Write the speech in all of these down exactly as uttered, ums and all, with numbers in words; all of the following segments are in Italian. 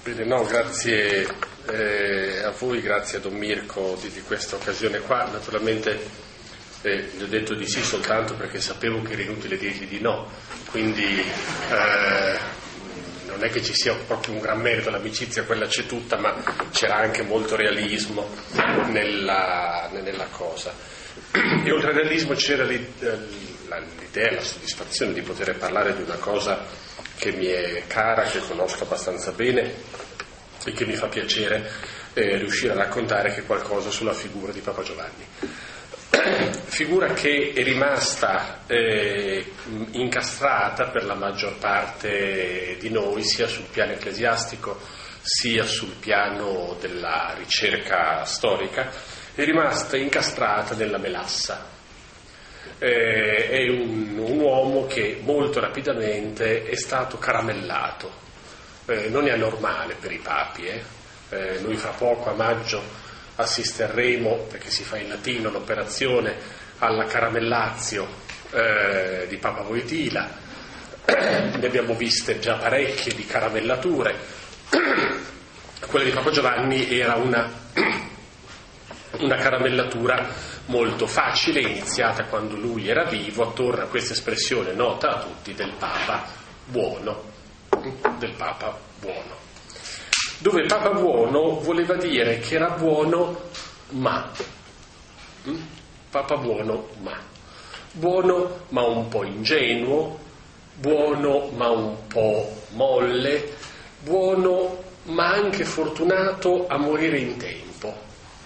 Bene, no, grazie eh, a voi, grazie a Don Mirko di, di questa occasione qua. Naturalmente eh, gli ho detto di sì soltanto perché sapevo che era inutile dirgli di no, quindi eh, non è che ci sia proprio un gran merito, l'amicizia quella c'è tutta, ma c'era anche molto realismo nella, nella cosa. E oltre al realismo c'era l'idea, la soddisfazione di poter parlare di una cosa che mi è cara, che conosco abbastanza bene e che mi fa piacere eh, riuscire a raccontare che qualcosa sulla figura di Papa Giovanni. Figura che è rimasta eh, incastrata per la maggior parte di noi, sia sul piano ecclesiastico sia sul piano della ricerca storica, è rimasta incastrata nella melassa. Eh, è un, un uomo che molto rapidamente è stato caramellato, eh, non è anormale per i papi, eh. Eh, noi fra poco a maggio assisteremo, perché si fa in latino l'operazione, alla caramellazio eh, di Papa Wojtyla. Ne abbiamo viste già parecchie di caramellature. Quella di Papa Giovanni era una, una caramellatura molto facile, iniziata quando lui era vivo, attorno a questa espressione nota a tutti del Papa buono, del Papa buono, dove Papa buono voleva dire che era buono ma, Papa buono ma, buono ma un po' ingenuo, buono ma un po' molle, buono ma anche fortunato a morire in tempo.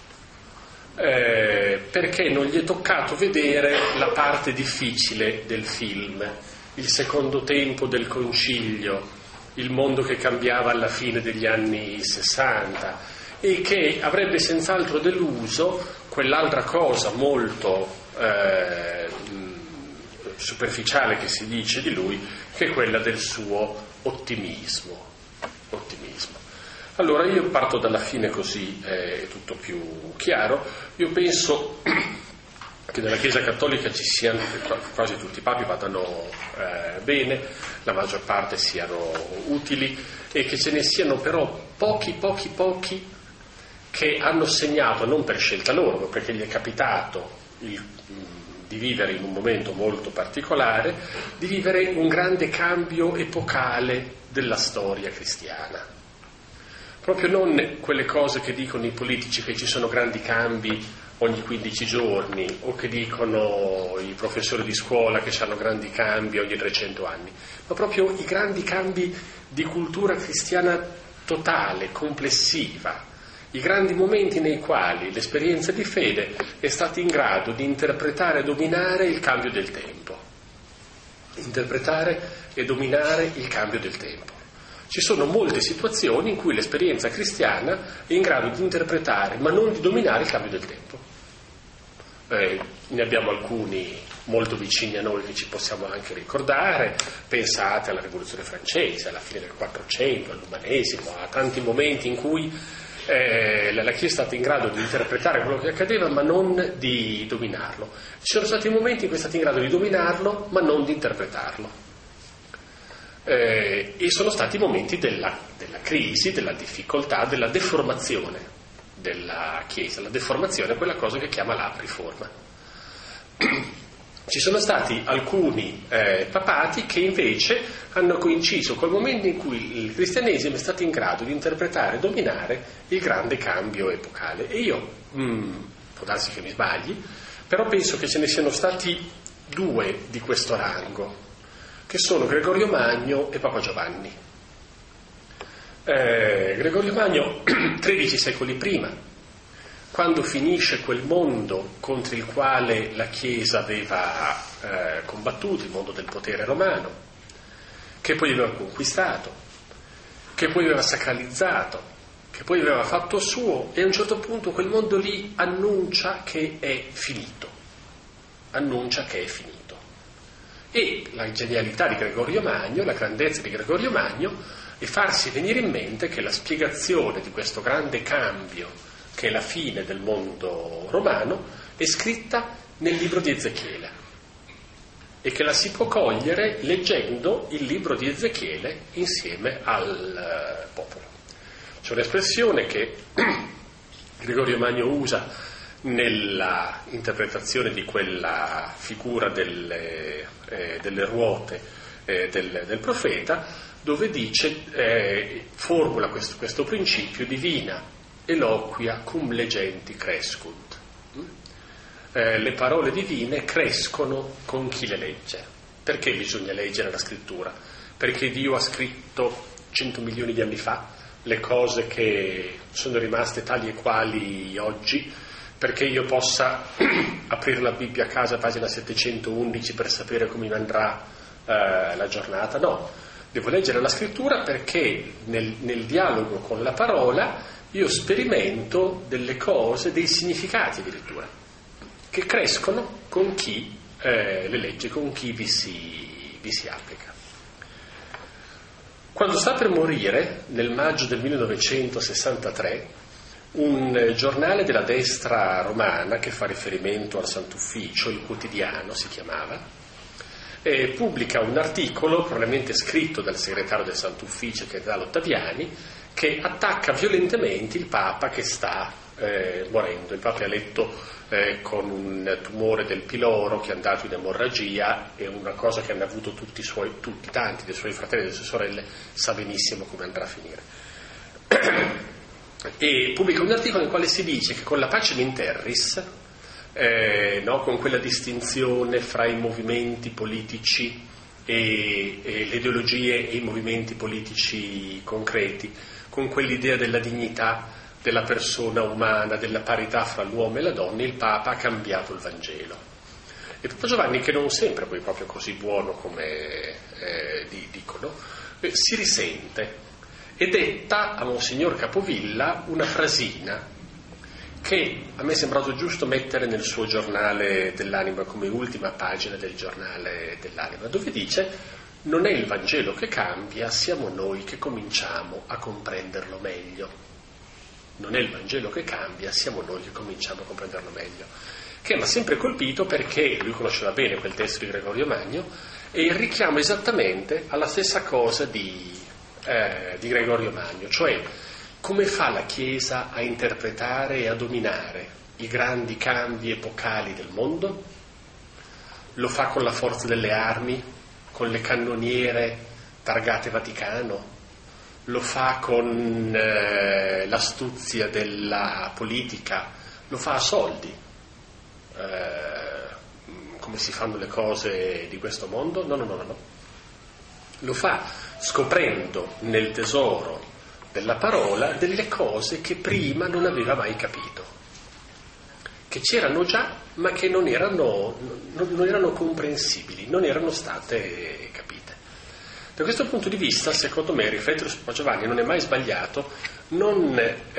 Eh, perché non gli è toccato vedere la parte difficile del film, il secondo tempo del concilio, il mondo che cambiava alla fine degli anni sessanta, e che avrebbe senz'altro deluso quell'altra cosa molto eh, superficiale che si dice di lui, che è quella del suo ottimismo. ottimismo. Allora io parto dalla fine, così è tutto più chiaro. Io penso che nella Chiesa Cattolica ci siano, quasi tutti i papi vadano eh, bene, la maggior parte siano utili, e che ce ne siano però pochi, pochi, pochi che hanno segnato, non per scelta loro, ma perché gli è capitato il, di vivere in un momento molto particolare, di vivere un grande cambio epocale della storia cristiana. Proprio non quelle cose che dicono i politici, che ci sono grandi cambi ogni quindici giorni, o che dicono i professori di scuola che hanno grandi cambi ogni trecento anni, ma proprio i grandi cambi di cultura cristiana totale, complessiva, i grandi momenti nei quali l'esperienza di fede è stata in grado di interpretare e dominare il cambio del tempo. Interpretare e dominare il cambio del tempo. Ci sono molte situazioni in cui l'esperienza cristiana è in grado di interpretare, ma non di dominare il cambio del tempo. Eh, ne abbiamo alcuni molto vicini a noi che ci possiamo anche ricordare. Pensate alla Rivoluzione francese, alla fine del Quattrocento, all'Umanesimo, a tanti momenti in cui eh, la Chiesa è stata in grado di interpretare quello che accadeva, ma non di dominarlo. Ci sono stati momenti in cui è stata in grado di dominarlo, ma non di interpretarlo. Eh, e sono stati momenti della, della crisi, della difficoltà, della deformazione della Chiesa. La deformazione è quella cosa che chiama la riforma. Ci sono stati alcuni eh, papati che invece hanno coinciso col momento in cui il cristianesimo è stato in grado di interpretare e dominare il grande cambio epocale. E io, mh, può darsi che mi sbagli, però penso che ce ne siano stati due di questo rango, che sono Gregorio Magno e Papa Giovanni. Eh, Gregorio Magno, tredici secoli prima, quando finisce quel mondo contro il quale la Chiesa aveva eh, combattuto, il mondo del potere romano, che poi aveva conquistato, che poi aveva sacralizzato, che poi aveva fatto suo, e a un certo punto quel mondo lì annuncia che è finito, annuncia che è finito. E la genialità di Gregorio Magno, la grandezza di Gregorio Magno, è farsi venire in mente che la spiegazione di questo grande cambio, che è la fine del mondo romano, è scritta nel libro di Ezechiele, e che la si può cogliere leggendo il libro di Ezechiele insieme al popolo. C'è un'espressione che Gregorio Magno usa nella interpretazione di quella figura delle, eh, delle ruote eh, del, del profeta, dove dice, eh, formula questo, questo principio: divina eloquia cum legenti crescunt. Eh, le parole divine crescono con chi le legge. Perché bisogna leggere la scrittura? Perché Dio ha scritto cento milioni di anni fa le cose che sono rimaste tali e quali oggi, perché io possa aprire la Bibbia a casa, pagina settecentoundici, per sapere come mi andrà eh, la giornata. No, devo leggere la scrittura perché nel, nel dialogo con la parola io sperimento delle cose, dei significati addirittura, che crescono con chi eh, le legge, con chi vi si, vi si applica. Quando sta per morire, nel maggio del millenovecentosessantatré, un giornale della destra romana, che fa riferimento al Sant'Ufficio, Il Quotidiano si chiamava, eh, pubblica un articolo, probabilmente scritto dal segretario del Sant'Ufficio, che è Dal Ottaviani, che attacca violentemente il Papa che sta eh, morendo. Il Papa è eletto eh, con un tumore del piloro che è andato in emorragia, e una cosa che hanno avuto tutti i suoi, tutti, tanti dei suoi fratelli e delle sue sorelle, sa benissimo come andrà a finire. E pubblica un articolo nel quale si dice che con la Pacem in Terris, eh, no, con quella distinzione fra i movimenti politici e, e le ideologie e i movimenti politici concreti, con quell'idea della dignità della persona umana, della parità fra l'uomo e la donna, il Papa ha cambiato il Vangelo. E Papa Giovanni, che non sempre poi proprio così buono come eh, dicono, eh, si risente e detta a Monsignor Capovilla una frasina che a me è sembrato giusto mettere nel suo giornale dell'anima, come ultima pagina del giornale dell'anima, dove dice: non è il Vangelo che cambia, siamo noi che cominciamo a comprenderlo meglio. Non è il Vangelo che cambia, siamo noi che cominciamo a comprenderlo meglio. Che mi ha sempre colpito, perché lui conosceva bene quel testo di Gregorio Magno, e il richiamo esattamente alla stessa cosa di, eh, di Gregorio Magno, cioè come fa la Chiesa a interpretare e a dominare i grandi cambi epocali del mondo? Lo fa con la forza delle armi, con le cannoniere targate Vaticano? Lo fa con eh, l'astuzia della politica? Lo fa a soldi? Eh, come si fanno le cose di questo mondo? No, no, no, no, no. Lo fa scoprendo nel tesoro della parola delle cose che prima non aveva mai capito, che c'erano già ma che non erano, non, non erano comprensibili, non erano state capite. Da questo punto di vista, secondo me, riflettere su Papa Giovanni non è mai sbagliato, non,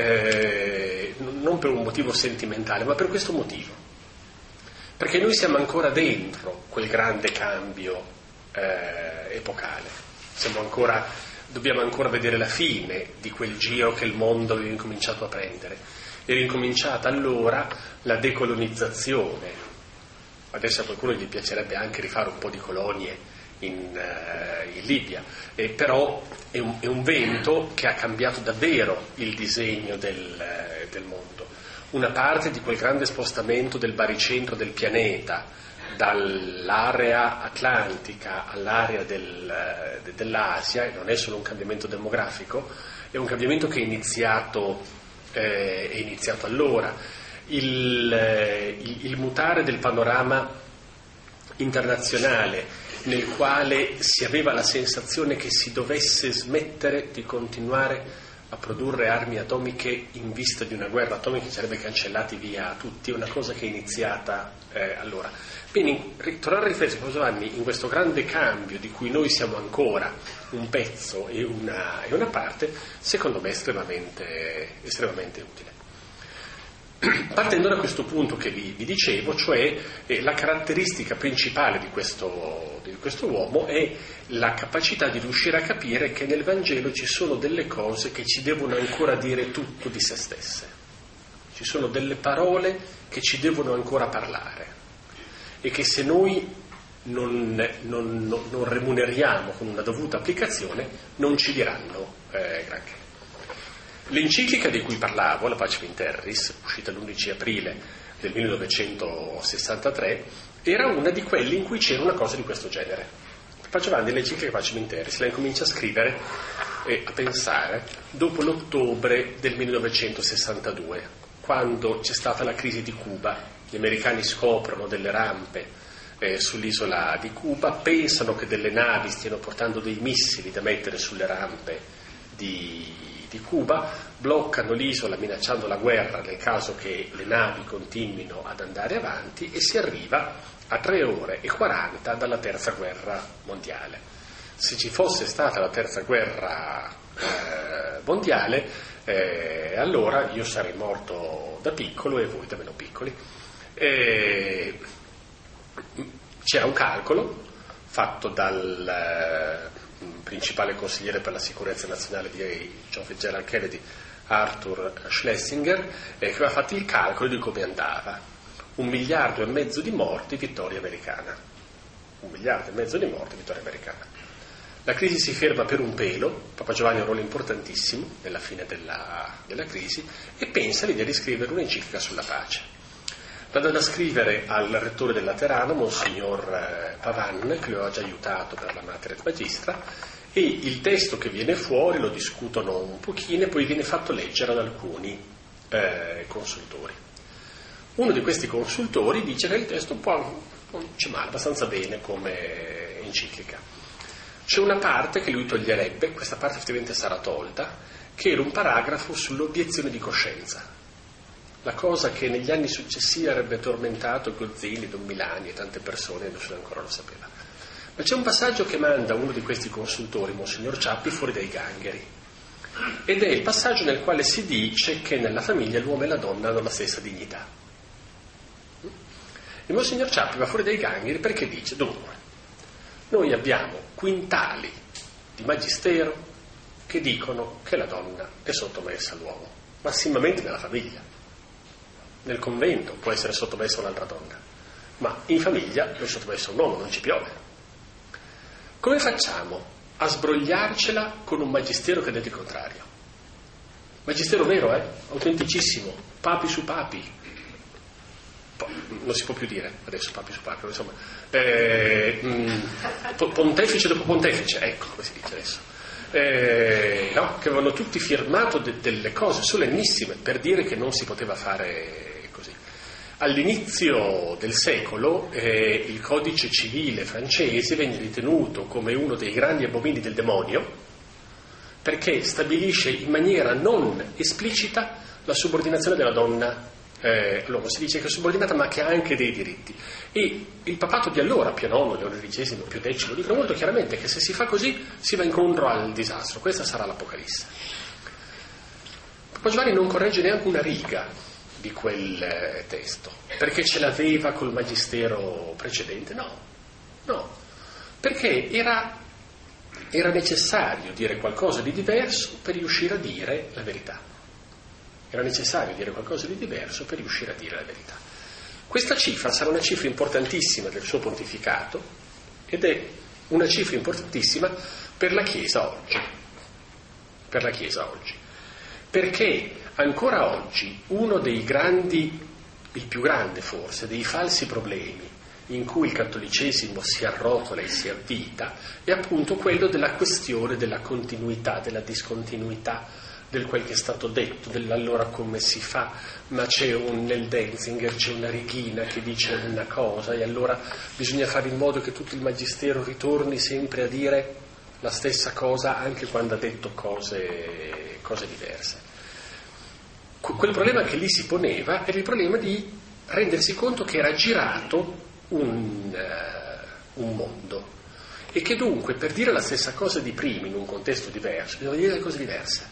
eh, non per un motivo sentimentale, ma per questo motivo, perché noi siamo ancora dentro quel grande cambio eh, epocale, siamo ancora, dobbiamo ancora vedere la fine di quel giro che il mondo aveva incominciato a prendere. Era incominciata allora la decolonizzazione. Adesso a qualcuno gli piacerebbe anche rifare un po' di colonie in, uh, in Libia, eh, però è un, è un vento che ha cambiato davvero il disegno del, uh, del mondo. Una parte di quel grande spostamento del baricentro del pianeta, dall'area atlantica all'area del, uh, dell'Asia, e non è solo un cambiamento demografico, è un cambiamento che è iniziato Eh, è iniziato allora. Il, eh, il, il mutare del panorama internazionale, nel quale si aveva la sensazione che si dovesse smettere di continuare a produrre armi atomiche in vista di una guerra atomica che sarebbe cancellati via tutti, è una cosa che è iniziata eh, allora. Quindi tornare a riflettere con Giovanni in questo grande cambio di cui noi siamo ancora un pezzo e una, e una parte, secondo me è estremamente, estremamente utile. Partendo da questo punto che vi, vi dicevo, cioè eh, la caratteristica principale di questo, di questo uomo è la capacità di riuscire a capire che nel Vangelo ci sono delle cose che ci devono ancora dire tutto di se stesse, ci sono delle parole che ci devono ancora parlare e che se noi non, non, non, non remuneriamo con una dovuta applicazione non ci diranno eh, granché. L'enciclica di cui parlavo, la Pacem in Terris, uscita l'undici aprile del millenovecentosessantatré, era una di quelle in cui c'era una cosa di questo genere. Papa Giovanni l'enciclica Pacem in Terris la incomincia a scrivere e a pensare dopo l'ottobre del millenovecentosessantadue, quando c'è stata la crisi di Cuba. Gli americani scoprono delle rampe eh, sull'isola di Cuba, pensano che delle navi stiano portando dei missili da mettere sulle rampe di, di Cuba, bloccano l'isola minacciando la guerra nel caso che le navi continuino ad andare avanti, e si arriva a tre ore e quaranta dalla terza guerra mondiale. Se ci fosse stata la terza guerra eh, mondiale, eh, allora io sarei morto da piccolo e voi da meno piccoli. Eh, c'era un calcolo fatto dal eh, principale consigliere per la sicurezza nazionale di John Fitzgerald Kennedy, Arthur Schlesinger, eh, che aveva fatto il calcolo di come andava. Un miliardo e mezzo di morti, vittoria americana. Un miliardo e mezzo di morti, vittoria americana. La crisi si ferma per un pelo, Papa Giovanni ha un ruolo importantissimo nella fine della, della crisi, e pensa all'idea di scrivere un'enciclica sulla pace. La dà da scrivere al rettore del Laterano, Monsignor Pavan, che lo aveva già aiutato per la Mater et Magistra, e il testo che viene fuori lo discutono un pochino e poi viene fatto leggere ad alcuni eh, consultori. Uno di questi consultori dice che il testo un po' non c'è male, abbastanza bene come enciclica. C'è una parte che lui toglierebbe, questa parte effettivamente sarà tolta, che era un paragrafo sull'obiezione di coscienza. La cosa che negli anni successivi avrebbe tormentato Gozzini, Don Milani e tante persone, nessuno ancora lo sapeva. Ma c'è un passaggio che manda uno di questi consultori, Monsignor Ciappi, fuori dai gangheri. Ed è il passaggio nel quale si dice che nella famiglia l'uomo e la donna hanno la stessa dignità. E Monsignor Ciappi va fuori dai gangheri perché dice: dunque, noi abbiamo quintali di magistero che dicono che la donna è sottomessa all'uomo, massimamente nella famiglia. Nel convento può essere sottomessa a un'altra donna, ma in famiglia è sottomessa a un uomo, non ci piove. Come facciamo a sbrogliarcela con un magistero che dice il contrario? Magistero vero, eh? Autenticissimo, papi su papi. Non si può più dire adesso papi su papi, insomma, eh, mh, pontefice dopo pontefice, ecco come si dice adesso. Eh, no, che avevano tutti firmato de- delle cose solennissime per dire che non si poteva fare così. All'inizio del secolo eh, il codice civile francese venne ritenuto come uno dei grandi abomini del demonio, perché stabilisce in maniera non esplicita la subordinazione della donna eh, all'uomo. Si dice che è subordinata ma che ha anche dei diritti, e il papato di allora, Pio nono, Leone dodicesimo, Pio decimo, dicono molto chiaramente che se si fa così si va incontro al disastro. Questa sarà l'Apocalisse. Papa Giovanni non corregge neanche una riga di quel eh, testo, perché ce l'aveva col magistero precedente. No, no, perché era, era necessario dire qualcosa di diverso per riuscire a dire la verità. Era necessario dire qualcosa di diverso per riuscire a dire la verità. Questa cifra sarà una cifra importantissima del suo pontificato, ed è una cifra importantissima per la Chiesa oggi. Per la Chiesa oggi. Perché ancora oggi uno dei grandi, il più grande forse, dei falsi problemi in cui il cattolicesimo si arrotola e si avvita è appunto quello della questione della continuità, della discontinuità, del quel che è stato detto, dell'allora come si fa, ma c'è un, nel Denzinger c'è una righina che dice una cosa e allora bisogna fare in modo che tutto il magistero ritorni sempre a dire la stessa cosa anche quando ha detto cose, cose diverse. Quel problema che lì si poneva era il problema di rendersi conto che era girato un, uh, un mondo, e che dunque per dire la stessa cosa di prima in un contesto diverso bisogna dire cose diverse.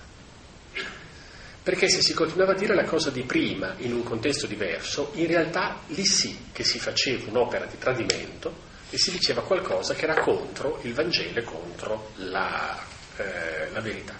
Perché se si continuava a dire la cosa di prima in un contesto diverso, in realtà lì sì che si faceva un'opera di tradimento e si diceva qualcosa che era contro il Vangelo e contro la, eh, la verità.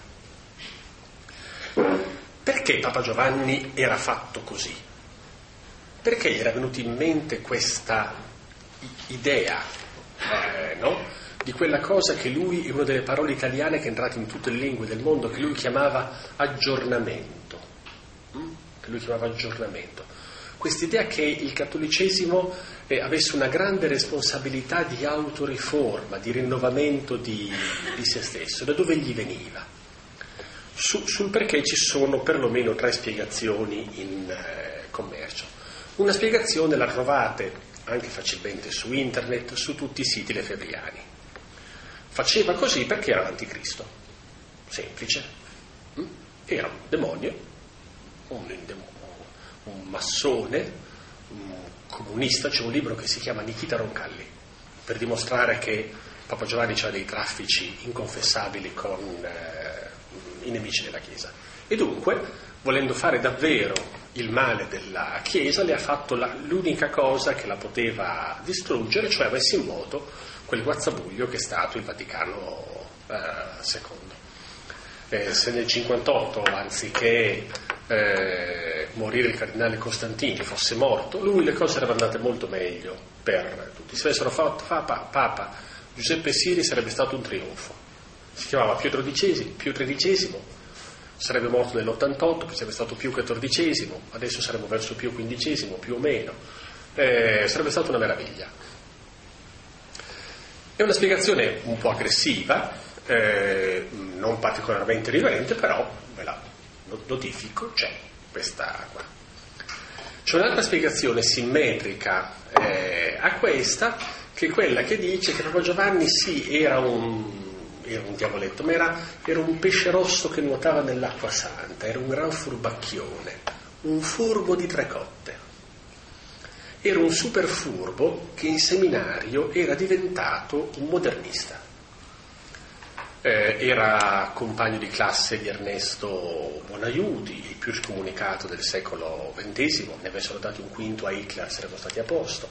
Perché Papa Giovanni era fatto così? Perché gli era venuta in mente questa idea, eh, no? di quella cosa che lui, una delle parole italiane che è entrata in tutte le lingue del mondo, che lui chiamava aggiornamento. Che lui chiamava aggiornamento. Quest'idea che il cattolicesimo eh, avesse una grande responsabilità di autoriforma, di rinnovamento di, di se stesso. Da dove gli veniva? Su, sul perché ci sono perlomeno tre spiegazioni in eh, commercio. Una spiegazione la trovate anche facilmente su internet, su tutti i siti lefebvriani. Faceva così perché era l'anticristo. Semplice. Era un demonio, un, un massone, un comunista. C'è un libro che si chiama Nikita Roncalli, per dimostrare che Papa Giovanni aveva dei traffici inconfessabili con eh, i nemici della Chiesa. E dunque, volendo fare davvero il male della Chiesa, le ha fatto la, l'unica cosa che la poteva distruggere, cioè ha messo in moto quel guazzabuglio che è stato il Vaticano eh, secondo. Eh, se nel cinquantotto, anziché eh, morire il cardinale Costantini, fosse morto, lui le cose sarebbero andate molto meglio per tutti. Se avessero fatto Papa, Papa Giuseppe Siri sarebbe stato un trionfo. Si chiamava Pio tredicesimo, Pio tredicesimo, sarebbe morto nell'ottantotto, poi sarebbe stato Pio quattordicesimo, adesso saremmo verso Pio quindicesimo, più o meno. Eh, sarebbe stata una meraviglia. È una spiegazione un po' aggressiva, eh, non particolarmente riverente, però ve la notifico, c'è questa qua. C'è un'altra spiegazione simmetrica eh, a questa, che è quella che dice che Papa Giovanni sì, era un, era un diavoletto, ma era, era un pesce rosso che nuotava nell'acqua santa, era un gran furbacchione, un furbo di tre cotte. Era un super furbo che in seminario era diventato un modernista. Eh, era compagno di classe di Ernesto Buonaiuti, il più scomunicato del secolo ventesimo, ne avessero dato un quinto a Hitler sarebbero stati a posto.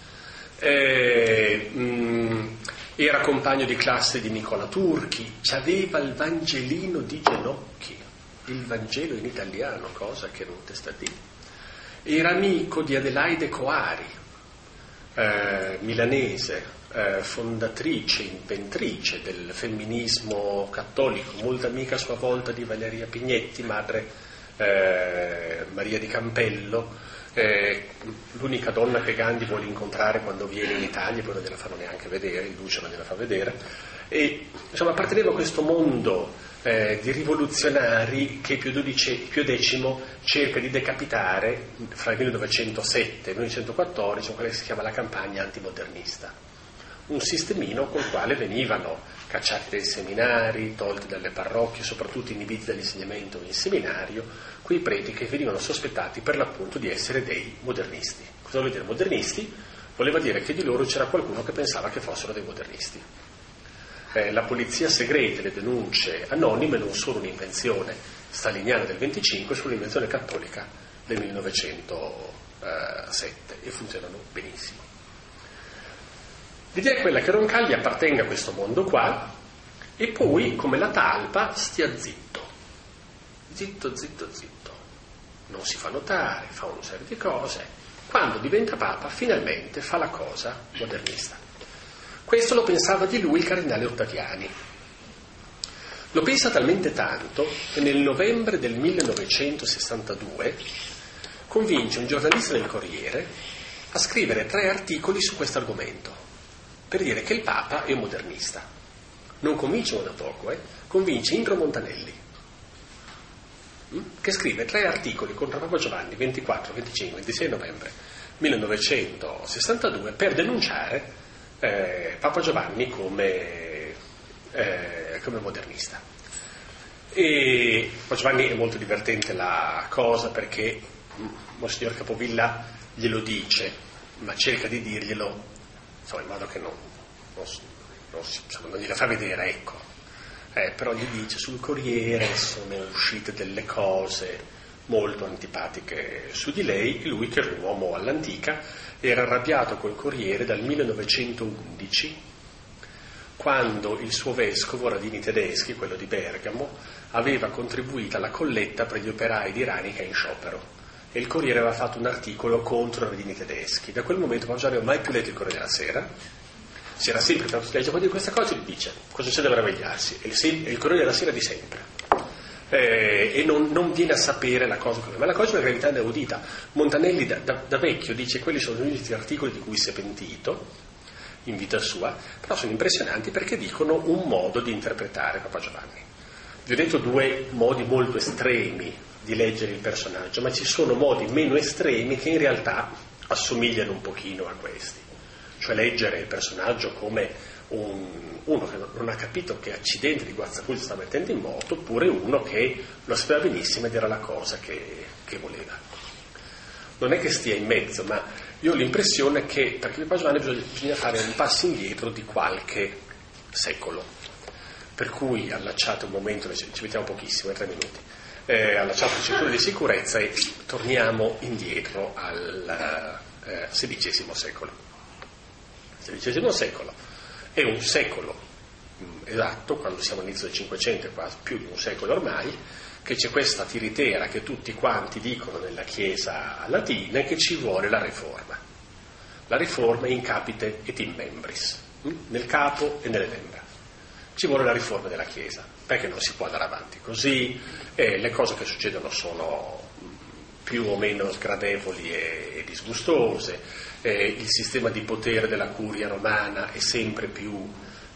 Eh, mh, era compagno di classe di Nicola Turchi, c'aveva il Vangelino di Genocchi, il Vangelo in italiano, cosa che non te sta a dire. Era amico di Adelaide Coari, eh, milanese, eh, fondatrice, inventrice del femminismo cattolico, molto amica a sua volta di Valeria Pignetti, madre eh, Maria di Campello, eh, l'unica donna che Gandhi vuole incontrare quando viene in Italia, poi non gliela fanno neanche vedere, il duce non gliela fa vedere, e insomma apparteneva a questo mondo Eh, di rivoluzionari che Pio X cerca di decapitare fra il millenovecentosette e il millenovecentoquattordici, quella che si chiama la campagna antimodernista, un sistemino col quale venivano cacciati dai seminari, tolti dalle parrocchie, soprattutto inibiti dall'insegnamento in seminario, quei preti che venivano sospettati per l'appunto di essere dei modernisti. Cosa vuol dire modernisti? Voleva dire che di loro c'era qualcuno che pensava che fossero dei modernisti. Eh, la polizia segreta, le denunce anonime non sono un'invenzione staliniana del venticinque, sono un'invenzione cattolica del millenovecentosette e funzionano benissimo. L'idea è quella che Roncalli appartenga a questo mondo qua e poi, come la talpa, stia zitto. Zitto, zitto, zitto. Non si fa notare, fa una serie di cose. Quando diventa Papa, finalmente fa la cosa modernista. Questo lo pensava di lui il cardinale Ottaviani. Lo pensa talmente tanto che nel novembre del millenovecentosessantadue convince un giornalista del Corriere a scrivere tre articoli su questo argomento, per dire che il Papa è un modernista. Non convince uno da poco, eh? Convince Indro Montanelli, che scrive tre articoli contro Papa Giovanni ventiquattro, venticinque, ventisei novembre millenovecentosessantadue per denunciare Eh, Papa Giovanni come, eh, come modernista. E Papa Giovanni è molto divertente la cosa perché Monsignor Capovilla glielo dice, ma cerca di dirglielo insomma, in modo che non, non, non, insomma, non gliela fa vedere, ecco. Eh, però gli dice sul Corriere sono uscite delle cose molto antipatiche su di lei, e lui, che era un uomo all'antica, era arrabbiato col Corriere dal millenovecentoundici, quando il suo vescovo Radini Tedeschi, quello di Bergamo, aveva contribuito alla colletta per gli operai di Ranica in sciopero, e il Corriere aveva fatto un articolo contro Radini Tedeschi. Da quel momento Papa Giovanni non ha mai più letto il Corriere della Sera, si era sempre tanto legge, quando di questa cosa gli dice cosa c'è da meravigliarsi, è il, se- è il Corriere della Sera di sempre, eh, e non, non viene a sapere la cosa, ma la cosa è una gravità inaudita. Montanelli da, da, da vecchio dice quelli sono gli unici articoli di cui si è pentito in vita sua, però sono impressionanti perché dicono un modo di interpretare Papa Giovanni. Vi ho detto due modi molto estremi di leggere il personaggio, ma ci sono modi meno estremi che in realtà assomigliano un pochino a questi. Cioè leggere il personaggio come un, uno che non ha capito che accidente di Guazzabuglio sta mettendo in moto, oppure uno che lo sapeva benissimo ed era la cosa che, che voleva. Non è che stia in mezzo, ma io ho l'impressione che per Papa Giovanni bisogna, bisogna fare un passo indietro di qualche secolo. Per cui allacciate un momento, ci mettiamo pochissimo, in tre minuti, eh, allacciate il cinturone di sicurezza e torniamo indietro al eh, sedicesimo secolo. Il sedicesimo secolo è un secolo mh, esatto, quando siamo all'inizio del Cinquecento, quasi più di un secolo ormai, che c'è questa tiritera che tutti quanti dicono nella Chiesa latina, che ci vuole la riforma. La riforma in capite et in membris, mh? nel capo e nelle membra. Ci vuole la riforma della Chiesa, perché non si può andare avanti così, e le cose che succedono sono più o meno sgradevoli e, e disgustose, e il sistema di potere della curia romana è sempre più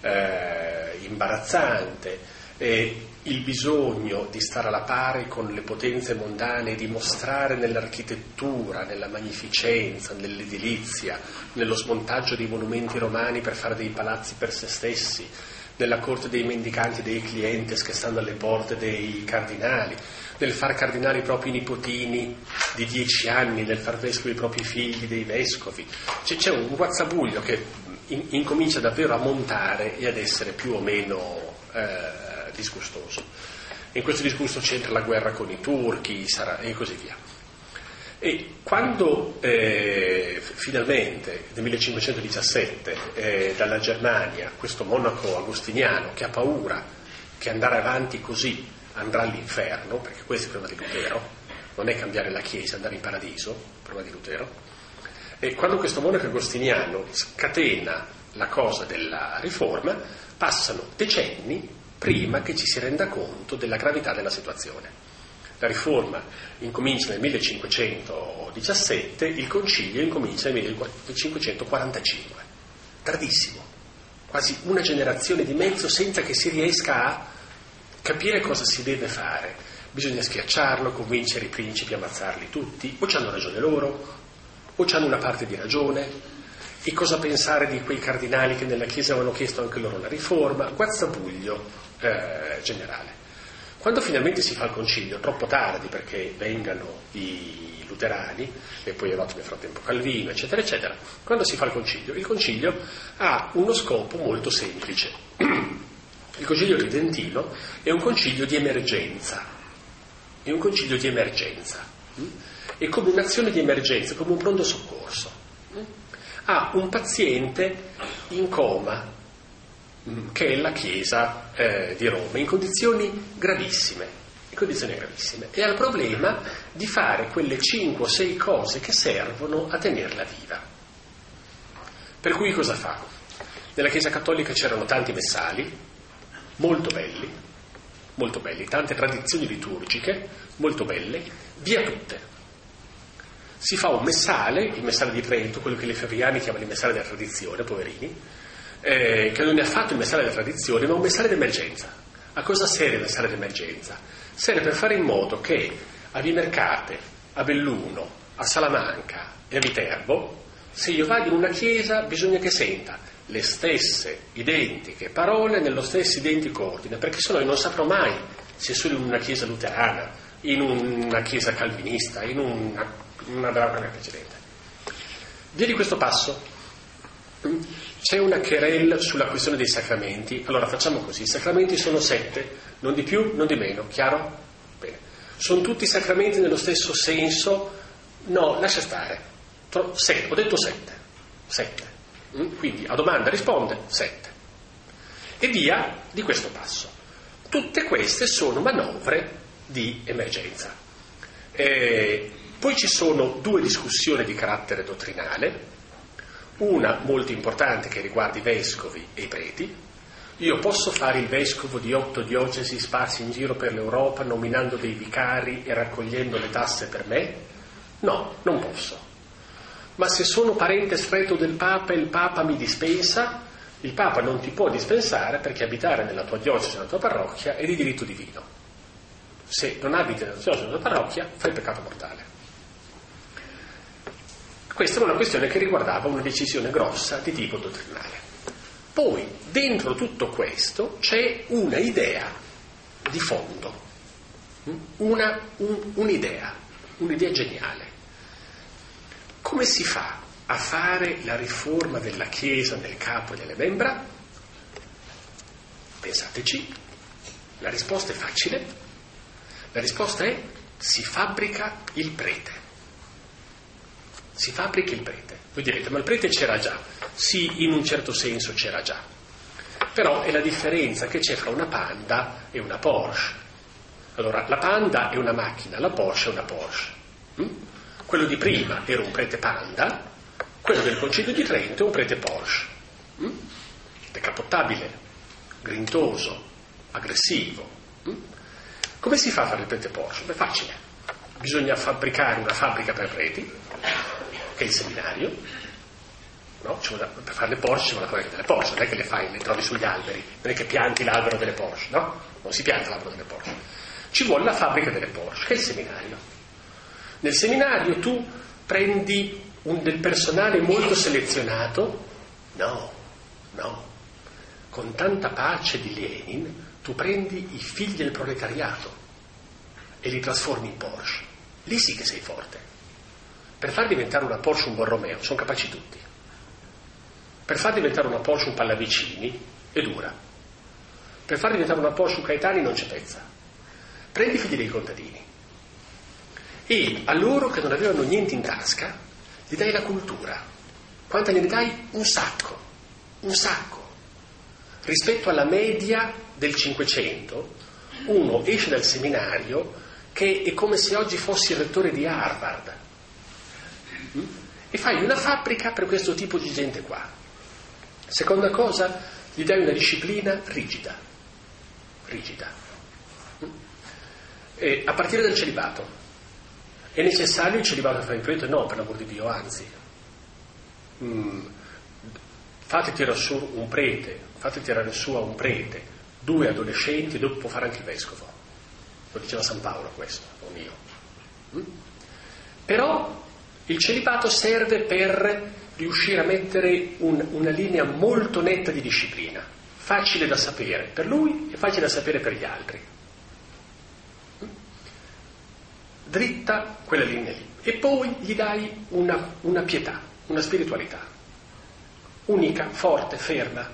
eh, imbarazzante, e il bisogno di stare alla pari con le potenze mondane e di mostrare nell'architettura, nella magnificenza, nell'edilizia, nello smontaggio dei monumenti romani per fare dei palazzi per se stessi, nella corte dei mendicanti, dei clientes che stanno alle porte dei cardinali, nel far cardinali i propri nipotini di dieci anni, nel far vescovi i propri figli dei vescovi. C'è, c'è un guazzabuglio che in, incomincia davvero a montare e ad essere più o meno eh, disgustoso. In questo disgusto c'entra la guerra con i turchi sarà, e così via. E quando eh, finalmente nel millecinquecentodiciassette eh, dalla Germania questo monaco agostiniano che ha paura che andare avanti così andrà all'inferno, perché questo è il problema di Lutero, non è cambiare la Chiesa, andare in paradiso, il problema di Lutero, e quando questo monaco agostiniano scatena la cosa della riforma, passano decenni prima che ci si renda conto della gravità della situazione. La riforma incomincia nel millecinquecentodiciassette, il concilio incomincia nel millecinquecentoquarantacinque. Tardissimo, quasi una generazione di mezzo senza che si riesca a capire cosa si deve fare. Bisogna schiacciarlo, convincere i principi a ammazzarli tutti, o c'hanno ragione loro, o c'hanno una parte di ragione, e cosa pensare di quei cardinali che nella Chiesa avevano chiesto anche loro la riforma, guazzabuglio eh, generale. Quando finalmente si fa il concilio, troppo tardi perché vengano i luterani, e poi è arrivato nel frattempo Calvino, eccetera, eccetera, quando si fa il concilio, il concilio ha uno scopo molto semplice. Il concilio tridentino è un concilio di emergenza, è un concilio di emergenza, è come un'azione di emergenza, come un pronto soccorso. Ha un paziente in coma, che è la Chiesa eh, di Roma, in condizioni gravissime, in condizioni gravissime, e ha il problema di fare quelle cinque o sei cose che servono a tenerla viva. Per cui cosa fa? Nella Chiesa cattolica c'erano tanti messali, molto belli, molto belli, tante tradizioni liturgiche, molto belle, via tutte. Si fa un messale, il messale di Trento, quello che le ferriani chiamano il messale della tradizione, poverini, eh, che non è affatto il messale della tradizione, ma un messale d'emergenza. A cosa serve il messale d'emergenza? Serve per fare in modo che a Vimercate, a Belluno, a Salamanca e a Viterbo, se io vado in una chiesa bisogna che senta le stesse identiche parole nello stesso identico ordine, perché sennò io non saprò mai se sono in una chiesa luterana, in una chiesa calvinista, in una, una della precedente. Via di questo passo c'è una querelle sulla questione dei sacramenti. Allora facciamo così: i sacramenti sono sette, non di più, non di meno, chiaro? Bene. Sono tutti sacramenti nello stesso senso? No, lascia stare. Sette, ho detto sette. Sette. Quindi a domanda risponde sette. E via di questo passo. Tutte queste sono manovre di emergenza. E poi ci sono due discussioni di carattere dottrinale. Una molto importante che riguarda i vescovi e i preti. Io posso fare il vescovo di otto diocesi sparsi in giro per l'Europa, nominando dei vicari e raccogliendo le tasse per me? No, non posso. Ma se sono parente stretto del Papa e il Papa mi dispensa, il Papa non ti può dispensare perché abitare nella tua diocesi, nella tua parrocchia, è di diritto divino. Se non abiti nella tua diocesi, nella tua parrocchia, fai peccato mortale. Questa è una questione che riguardava una decisione grossa di tipo dottrinale. Poi, dentro tutto questo, c'è una idea di fondo, una, un, un'idea, un'idea geniale. Come si fa a fare la riforma della Chiesa nel capo e nelle membra? Pensateci, la risposta è facile. La risposta è: si fabbrica il prete. Si fabbrica il prete. Voi direte, ma il prete c'era già. Sì, in un certo senso c'era già. Però è la differenza che c'è fra una Panda e una Porsche. Allora, la Panda è una macchina, la Porsche è una Porsche. Mm? Quello di prima era un prete Panda, quello del Concilio di Trento è un prete Porsche. Mm? Decapottabile, grintoso, aggressivo. Mm? Come si fa a fare il prete Porsche? Beh, facile. Bisogna fabbricare una fabbrica per preti, che è il seminario, no? Cioè, per fare le Porsche ci vuole la fabbrica delle Porsche, non è che le fai, le trovi sugli alberi, non è che pianti l'albero delle Porsche, no? Non si pianta l'albero delle Porsche. Ci vuole la fabbrica delle Porsche, che è il seminario. Nel seminario tu prendi un, del personale molto selezionato? No, no. Con tanta pace di Lenin tu prendi i figli del proletariato e li trasformi in Porsche. Lì sì che sei forte. Per far diventare una Porsche un Borromeo sono capaci tutti. Per far diventare una Porsche un Pallavicini è dura. Per far diventare una Porsche un Caetani non c'è pezza. Prendi i figli dei contadini e a loro che non avevano niente in tasca gli dai la cultura. Quanta ne dai? Un sacco, un sacco. Rispetto alla media del Cinquecento, uno esce dal seminario che è come se oggi fossi il rettore di Harvard. E fai una fabbrica per questo tipo di gente qua. Seconda cosa, gli dai una disciplina rigida, rigida. E a partire dal celibato. È necessario il celibato fra i preti? No, per l'amor di Dio, anzi. Mm, fate tirare su un prete, fate tirare su a un prete, due adolescenti, e dopo può fare anche il vescovo. Lo diceva San Paolo questo, non io. Mm? Però il celibato serve per riuscire a mettere un, una linea molto netta di disciplina, facile da sapere per lui e facile da sapere per gli altri. Dritta quella linea lì. E poi gli dai una, una pietà, una spiritualità, unica, forte, ferma.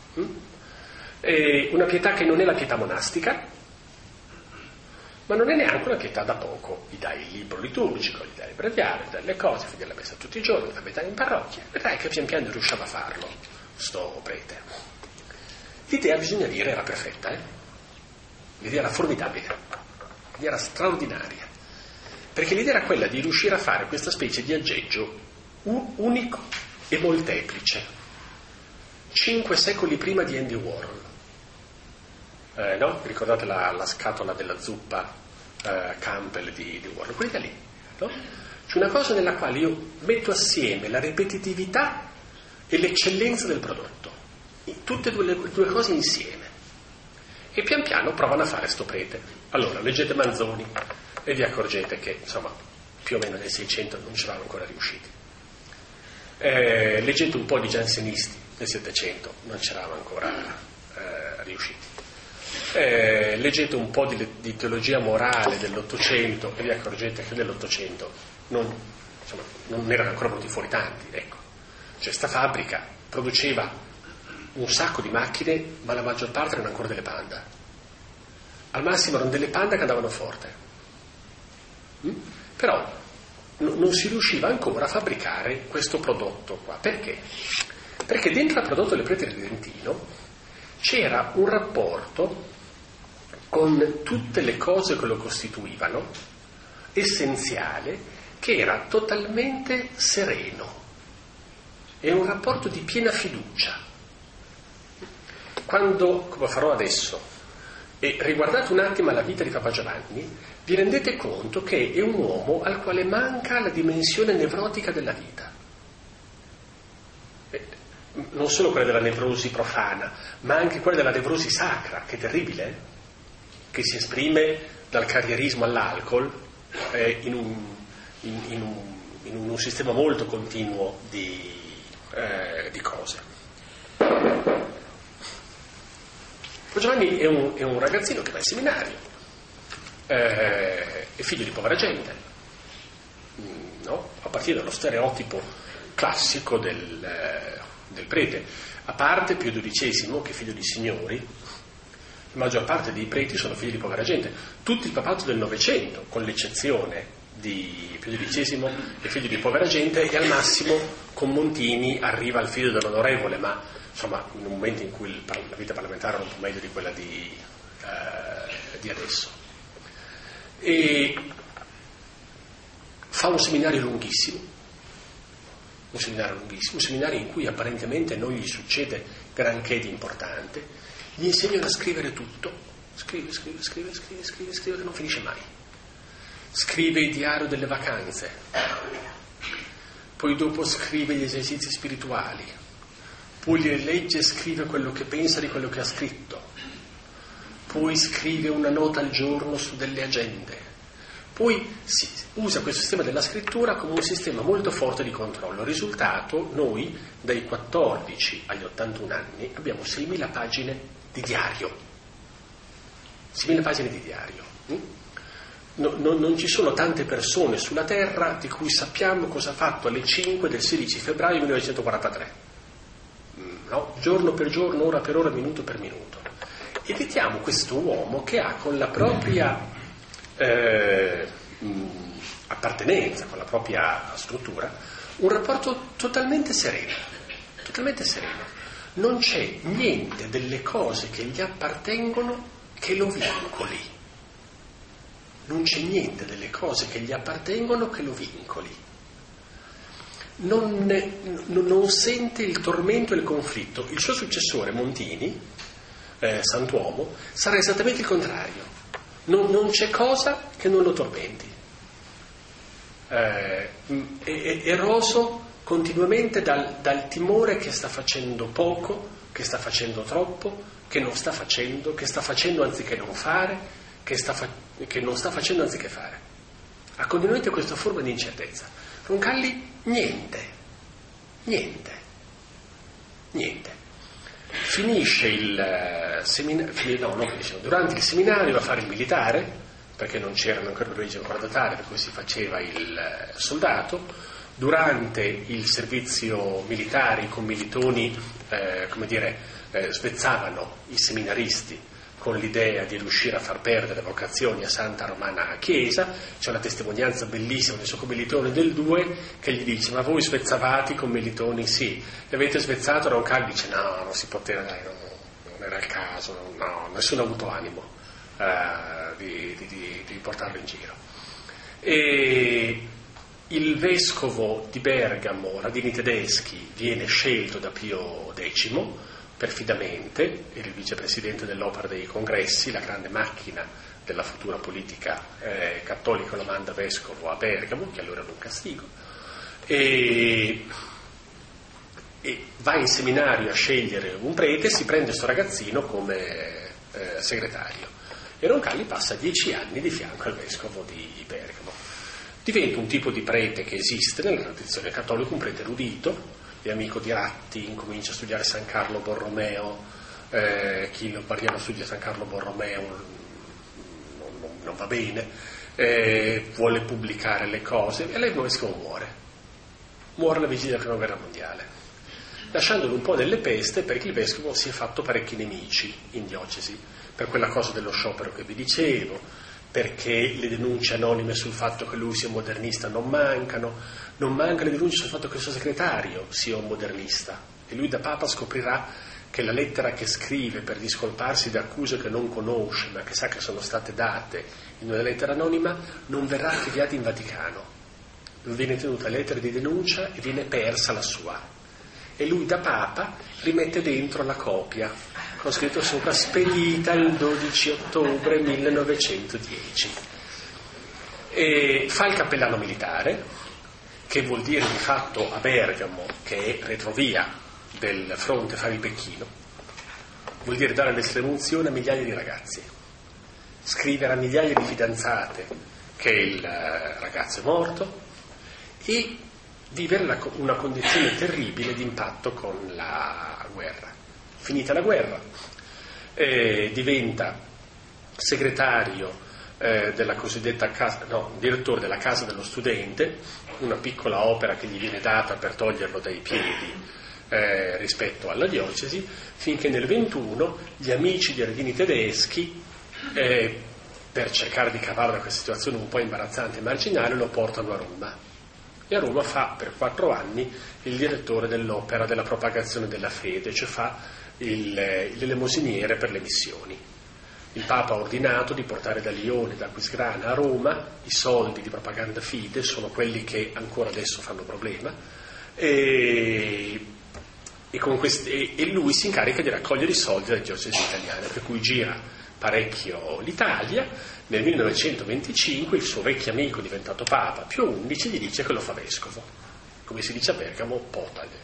E una pietà che non è la pietà monastica, ma non è neanche una pietà da poco. Gli dai il libro liturgico, gli dai il breviario, gli dai le cose, fai della messa tutti i giorni, la metà in parrocchia. Vedrai che pian piano riusciva a farlo, sto prete. L'idea, bisogna dire, era perfetta, eh? L'idea era formidabile, l'idea era straordinaria, perché l'idea era quella di riuscire a fare questa specie di aggeggio unico e molteplice. Cinque secoli prima di Andy Warhol. Eh, no? Ricordate la, la scatola della zuppa eh, Campbell di, di Warhol? Quella lì, no? C'è una cosa nella quale io metto assieme la ripetitività e l'eccellenza del prodotto, tutte e due le due cose insieme, e pian piano provano a fare sto prete. Allora leggete Manzoni e vi accorgete che insomma più o meno nel Seicento non ci eravamo ancora riusciti. Eh, leggete un po' di giansenisti nel Settecento, non ci eravamo ancora eh, riusciti. Eh, leggete un po' di, di teologia morale dell'Ottocento e vi accorgete che nell'Ottocento non, insomma, non erano ancora venuti fuori tanti, ecco. Cioè sta fabbrica produceva un sacco di macchine, ma la maggior parte erano ancora delle Panda. Al massimo erano delle Panda che andavano forte. Mm? Però n- non si riusciva ancora a fabbricare questo prodotto qua. Perché? Perché dentro al prodotto del prete ridentino c'era un rapporto con tutte le cose che lo costituivano, essenziale, che era totalmente sereno. è un rapporto di piena fiducia. Quando, come farò adesso, e riguardate un attimo la vita di Papa Giovanni, vi rendete conto che è un uomo al quale manca la dimensione nevrotica della vita. Non solo quella della nevrosi profana, ma anche quella della nevrosi sacra, che è terribile, eh? Che si esprime dal carrierismo all'alcol eh, in, un, in, in, un, in un sistema molto continuo di, eh, di cose. Giovanni è un, è un ragazzino che va in seminario, eh, è figlio di povera gente, no? A partire dallo stereotipo classico del... Eh, del prete, a parte Pio dodicesimo che è figlio di signori, la maggior parte dei preti sono figli di povera gente. Tutto il papato del Novecento, con l'eccezione di Pio dodicesimo, è figlio di povera gente, e al massimo con Montini arriva al figlio dell'onorevole, ma insomma in un momento in cui il, la vita parlamentare era un po' meglio di quella di, eh, di adesso. E fa un seminario lunghissimo, un seminario lunghissimo, un seminario in cui apparentemente non gli succede granché di importante, gli insegnano a scrivere tutto, scrive, scrive, scrive, scrive, scrive, scrive, che non finisce mai. Scrive il diario delle vacanze, poi dopo scrive gli esercizi spirituali, poi li legge e scrive quello che pensa di quello che ha scritto, poi scrive una nota al giorno su delle agende. Poi si usa questo sistema della scrittura come un sistema molto forte di controllo. Risultato, noi dai quattordici agli ottantuno anni abbiamo seimila pagine di diario. seimila pagine di diario. No, no, non ci sono tante persone sulla Terra di cui sappiamo cosa ha fatto alle cinque del sedici febbraio millenovecentoquarantatré. No? Giorno per giorno, ora per ora, minuto per minuto. E vediamo questo uomo che ha con la propria Eh, mh, appartenenza, con la propria struttura, un rapporto totalmente sereno, totalmente sereno. Non c'è niente delle cose che gli appartengono che lo vincoli. Non c'è niente delle cose che gli appartengono che lo vincoli. Non, non, non sente il tormento e il conflitto. Il suo successore, Montini, eh, Santuomo, sarà esattamente il contrario. Non, non c'è cosa che non lo tormenti. Eh, è, è eroso continuamente dal, dal timore che sta facendo poco, che sta facendo troppo, che non sta facendo, che sta facendo anziché non fare, che, sta fa, che non sta facendo anziché fare. Ha continuamente questa forma di incertezza. Roncalli niente, niente, niente. Finisce il seminario, no, no, durante il seminario va a fare il militare, perché non c'erano ancora le leggi accordatarie, per cui si faceva il soldato. Durante il servizio militare i commilitoni, eh, come dire, eh, svezzavano i seminaristi con l'idea di riuscire a far perdere vocazioni a Santa Romana Chiesa. C'è una testimonianza bellissima del suo commilitone del due che gli dice: ma voi svezzavate i commilitoni? Sì. Li avete svezzato? Roncalli dice: no, non si poteva, dai, non, non era il caso, no, nessuno ha avuto animo uh, di, di, di, di portarlo in giro. E il vescovo di Bergamo, Radini Tedeschi, viene scelto da Pio decimo, perfidamente, era il vicepresidente dell'Opera dei Congressi, la grande macchina della futura politica eh, cattolica lo manda vescovo a Bergamo, che allora era un castigo, e, e va in seminario a scegliere un prete, si prende questo ragazzino come eh, segretario, e Roncalli passa dieci anni di fianco al vescovo di Bergamo. Diventa un tipo di prete che esiste nella tradizione cattolica, un prete erudito, è amico di Ratti, incomincia a studiare San Carlo Borromeo, eh, chi lombardiano studia San Carlo Borromeo non, non, non va bene, eh, vuole pubblicare le cose, e lei il vescovo muore, muore alla vigilia della prima guerra mondiale, lasciandolo un po' delle peste, perché il vescovo si è fatto parecchi nemici in diocesi, per quella cosa dello sciopero che vi dicevo, perché le denunce anonime sul fatto che lui sia un modernista non mancano, non mancano le denunce sul fatto che il suo segretario sia un modernista, e lui da Papa scoprirà che la lettera che scrive per discolparsi da accuse che non conosce ma che sa che sono state date in una lettera anonima non verrà archiviata in Vaticano, non viene tenuta lettera di denuncia e viene persa la sua. e lui da Papa rimette dentro la copia con scritto sopra spedita il dodici ottobre millenovecentodieci. E fa il cappellano militare, che vuol dire di fatto a Bergamo, che è retrovia del fronte fare il becchino, vuol dire dare l'estrema unzione a migliaia di ragazzi, scrivere a migliaia di fidanzate che il ragazzo è morto e vivere la, una condizione terribile di impatto con la guerra. Finita la guerra, eh, diventa segretario eh, della cosiddetta casa, no, direttore della Casa dello Studente, una piccola opera che gli viene data per toglierlo dai piedi eh, rispetto alla diocesi, finché nel ventuno gli amici di Ardini tedeschi, eh, per cercare di cavare da questa situazione un po' imbarazzante e marginale, lo portano a Roma. E a Roma fa per quattro anni il direttore dell'opera della propagazione della fede, cioè fa il, l'elemosiniere per le missioni. Il Papa ha ordinato di portare da Lione, da Aquisgrana a Roma i soldi di propaganda fide, sono quelli che ancora adesso fanno problema, e, e, con questi, e, e lui si incarica di raccogliere i soldi dalle diocesi italiane, per cui gira parecchio l'Italia. Nel millenovecentoventicinque il suo vecchio amico diventato Papa, Pio undici, gli dice che lo fa vescovo, come si dice a Bergamo, potale.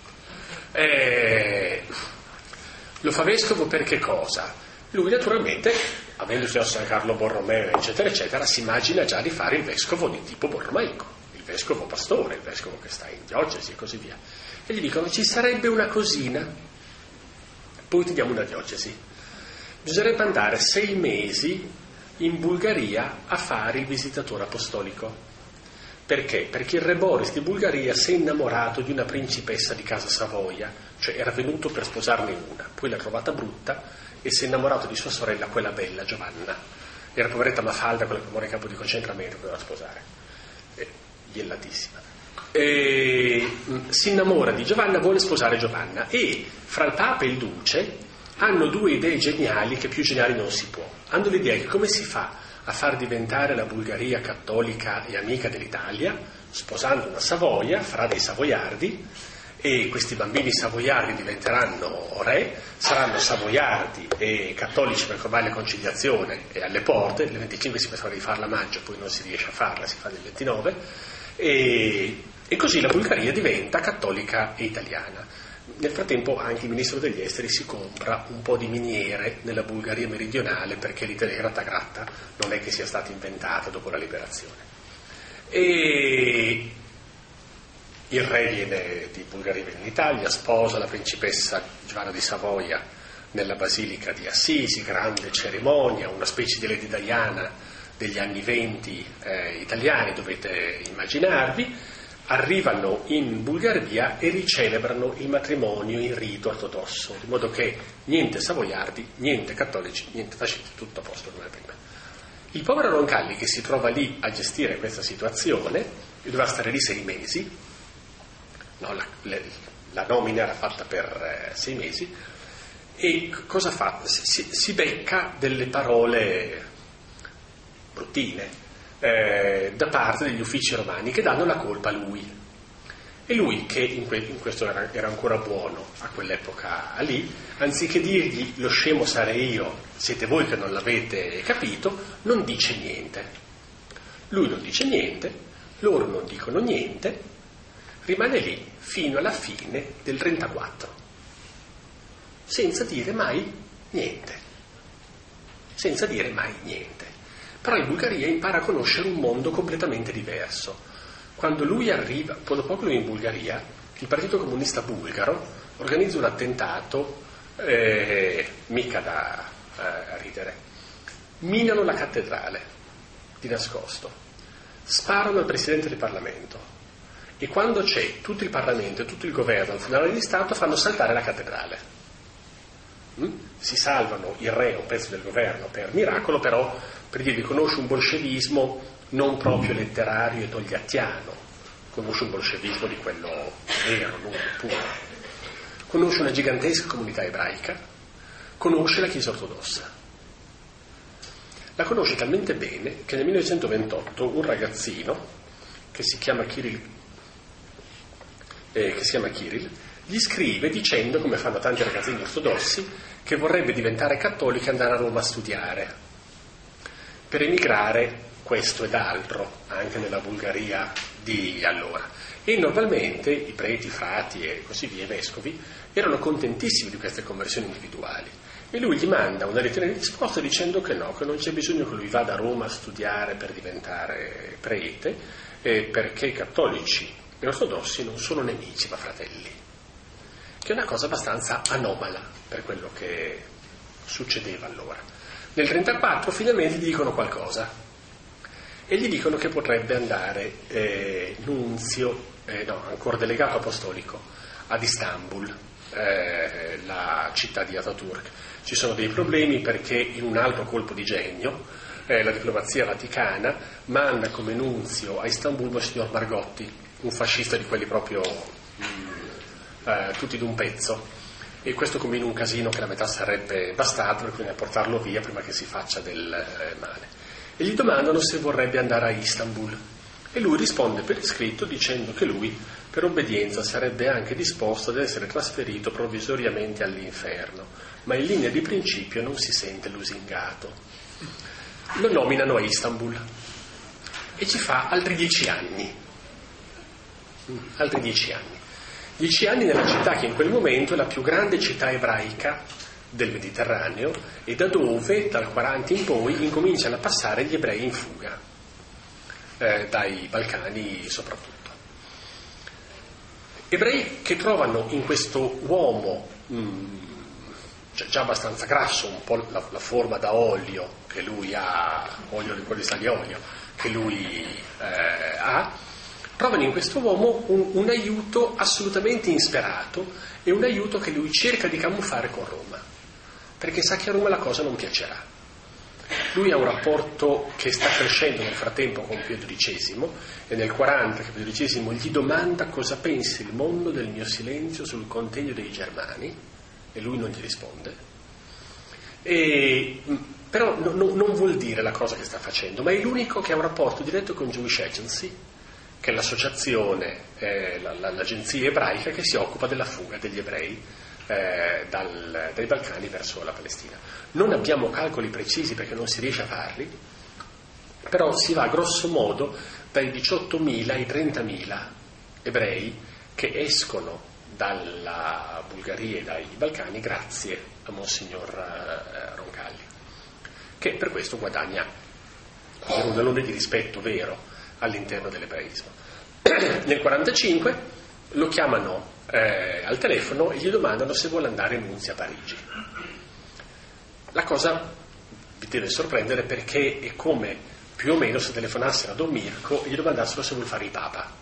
Eh, lo fa vescovo per che cosa? Lui naturalmente, avendo studiato San Carlo Borromeo eccetera eccetera, si immagina già di fare il vescovo di tipo borromeico, il vescovo pastore, il vescovo che sta in diocesi e così via. E gli dicono: ci sarebbe una cosina, poi ti diamo una diocesi. Bisognerebbe andare sei mesi in Bulgaria a fare il visitatore apostolico. Perché? Perché il re Boris di Bulgaria si è innamorato di una principessa di casa Savoia, cioè era venuto per sposarne una, poi l'ha trovata brutta e si è innamorato di sua sorella, quella bella, Giovanna. Era poveretta Mafalda, quella che muore in campo di concentramento, che doveva sposare, eh, iellatissima. E, mh, si innamora di Giovanna, vuole sposare Giovanna, e fra il Papa e il Duce hanno due idee geniali, che più geniali non si può. Hanno l'idea che come si fa a far diventare la Bulgaria cattolica e amica dell'Italia, sposando una Savoia, farà dei savoiardi, e questi bambini savoiardi diventeranno re, saranno savoiardi e cattolici, perché ormai la conciliazione è alle porte. Il venticinque si pensava di farla a maggio, poi non si riesce a farla, si fa nel ventinove, e, e così la Bulgaria diventa cattolica e italiana. Nel frattempo anche il ministro degli esteri si compra un po' di miniere nella Bulgaria meridionale, perché l'Italia gratta gratta non è che sia stata inventata dopo la liberazione. E il re viene di Bulgaria, viene in Italia, sposa la principessa Giovanna di Savoia nella basilica di Assisi, grande cerimonia, una specie di Lady Diana degli anni venti eh, italiani, dovete immaginarvi. Arrivano in Bulgaria e ricelebrano il matrimonio in rito ortodosso, di modo che niente savoiardi, niente cattolici, niente fascisti, tutto a posto come prima. Il povero Roncalli, che si trova lì a gestire questa situazione, doveva stare lì sei mesi, no, la, le, la nomina era fatta per eh, sei mesi, e cosa fa? Si, si becca delle parole bruttine Eh, da parte degli uffici romani, che danno la colpa a lui. E lui, che in, que- in questo era, era ancora buono a quell'epoca lì, anziché dirgli lo scemo sarei io, siete voi che non l'avete capito, non dice niente. Lui non dice niente, loro non dicono niente, rimane lì fino alla fine del trentaquattro, senza dire mai niente, senza dire mai niente. Però in Bulgaria impara a conoscere un mondo completamente diverso. Quando lui arriva, quando poco lui è in Bulgaria, il Partito Comunista Bulgaro organizza un attentato, eh, mica da eh, ridere. Minano la cattedrale, di nascosto. Sparano al Presidente del Parlamento. E quando c'è tutto il Parlamento e tutto il governo al funerale di Stato, fanno saltare la cattedrale. Mm? Si salvano il re, un pezzo del governo, per miracolo, però per dirvi, conosce un bolscevismo non proprio letterario e togliattiano, conosce un bolscevismo di quello vero, lungo, puro, conosce una gigantesca comunità ebraica, conosce la Chiesa ortodossa. La conosce talmente bene che nel millenovecentoventotto un ragazzino che si chiama Kirill, eh, che si chiama Kirill gli scrive dicendo, come fanno tanti ragazzini ortodossi, che vorrebbe diventare cattolico e andare a Roma a studiare, per emigrare questo ed altro, anche nella Bulgaria di allora. E normalmente i preti, frati e così via, i vescovi, erano contentissimi di queste conversioni individuali. E lui gli manda una lettera di risposta dicendo che no, che non c'è bisogno che lui vada a Roma a studiare per diventare prete, eh, perché i cattolici e ortodossi non sono nemici ma fratelli, che è una cosa abbastanza anomala per quello che succedeva allora. Nel trentaquattro finalmente gli dicono qualcosa e gli dicono che potrebbe andare eh, nunzio, eh, no, ancora delegato apostolico ad Istanbul, eh, la città di Ataturk. Ci sono dei problemi perché in un altro colpo di genio eh, la diplomazia vaticana manda come nunzio a Istanbul Monsignor Margotti, un fascista di quelli proprio mh, eh, tutti d'un pezzo, e questo come in un casino che la metà sarebbe bastato, per cui portarlo via prima che si faccia del eh, male. E gli domandano se vorrebbe andare a Istanbul e lui risponde per iscritto dicendo che lui per obbedienza sarebbe anche disposto ad essere trasferito provvisoriamente all'inferno, ma in linea di principio non si sente lusingato. Lo nominano a Istanbul e ci fa altri dieci anni. Altri dieci anni. Dieci anni nella città che in quel momento è la più grande città ebraica del Mediterraneo e da dove dal quaranta in poi incominciano a passare gli ebrei in fuga, eh, dai Balcani soprattutto. Ebrei che trovano in questo uomo mh, cioè già abbastanza grasso, un po' la, la forma da olio che lui ha, olio di quelli sa di olio, che lui eh, ha, trovano in questo uomo un, un aiuto assolutamente insperato e un aiuto che lui cerca di camuffare con Roma, perché sa che a Roma la cosa non piacerà. Lui ha un rapporto che sta crescendo nel frattempo con Pio dodicesimo e nel quaranta che Pio dodicesimo gli domanda cosa pensi il mondo del mio silenzio sul contegno dei Germani e lui non gli risponde. E, però no, no, non vuol dire la cosa che sta facendo, ma è l'unico che ha un rapporto diretto con Jewish Agency, che è l'associazione, eh, la, la, l'agenzia ebraica che si occupa della fuga degli ebrei eh, dal, dai Balcani verso la Palestina. Non abbiamo calcoli precisi perché non si riesce a farli, però si va grosso modo dai diciottomila ai trentamila ebrei che escono dalla Bulgaria e dai Balcani grazie a Monsignor eh, Roncalli, che per questo guadagna un alone di rispetto vero all'interno dell'ebraismo. Nel quarantacinque lo chiamano eh, al telefono e gli domandano se vuole andare nunzio a Parigi. La cosa vi deve sorprendere perché è come più o meno se telefonassero a Don Mirko e gli domandassero se vuole fare il Papa.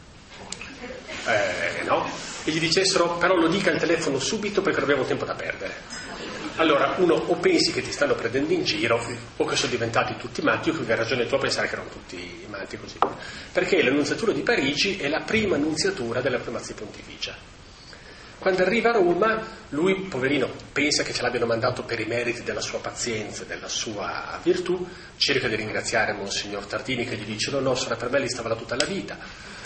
Eh, no? E gli dicessero però lo dica al telefono subito perché non abbiamo tempo da perdere. Allora uno o pensi che ti stanno prendendo in giro o che sono diventati tutti matti o che hai ragione tu a pensare che erano tutti matti così, perché l'annunziatura di Parigi è la prima annunziatura della primazia pontificia. Quando arriva a Roma lui poverino pensa che ce l'abbiano mandato per i meriti della sua pazienza, della sua virtù, cerca di ringraziare Monsignor Tardini che gli dice no no sarà per me lì stava là tutta la vita,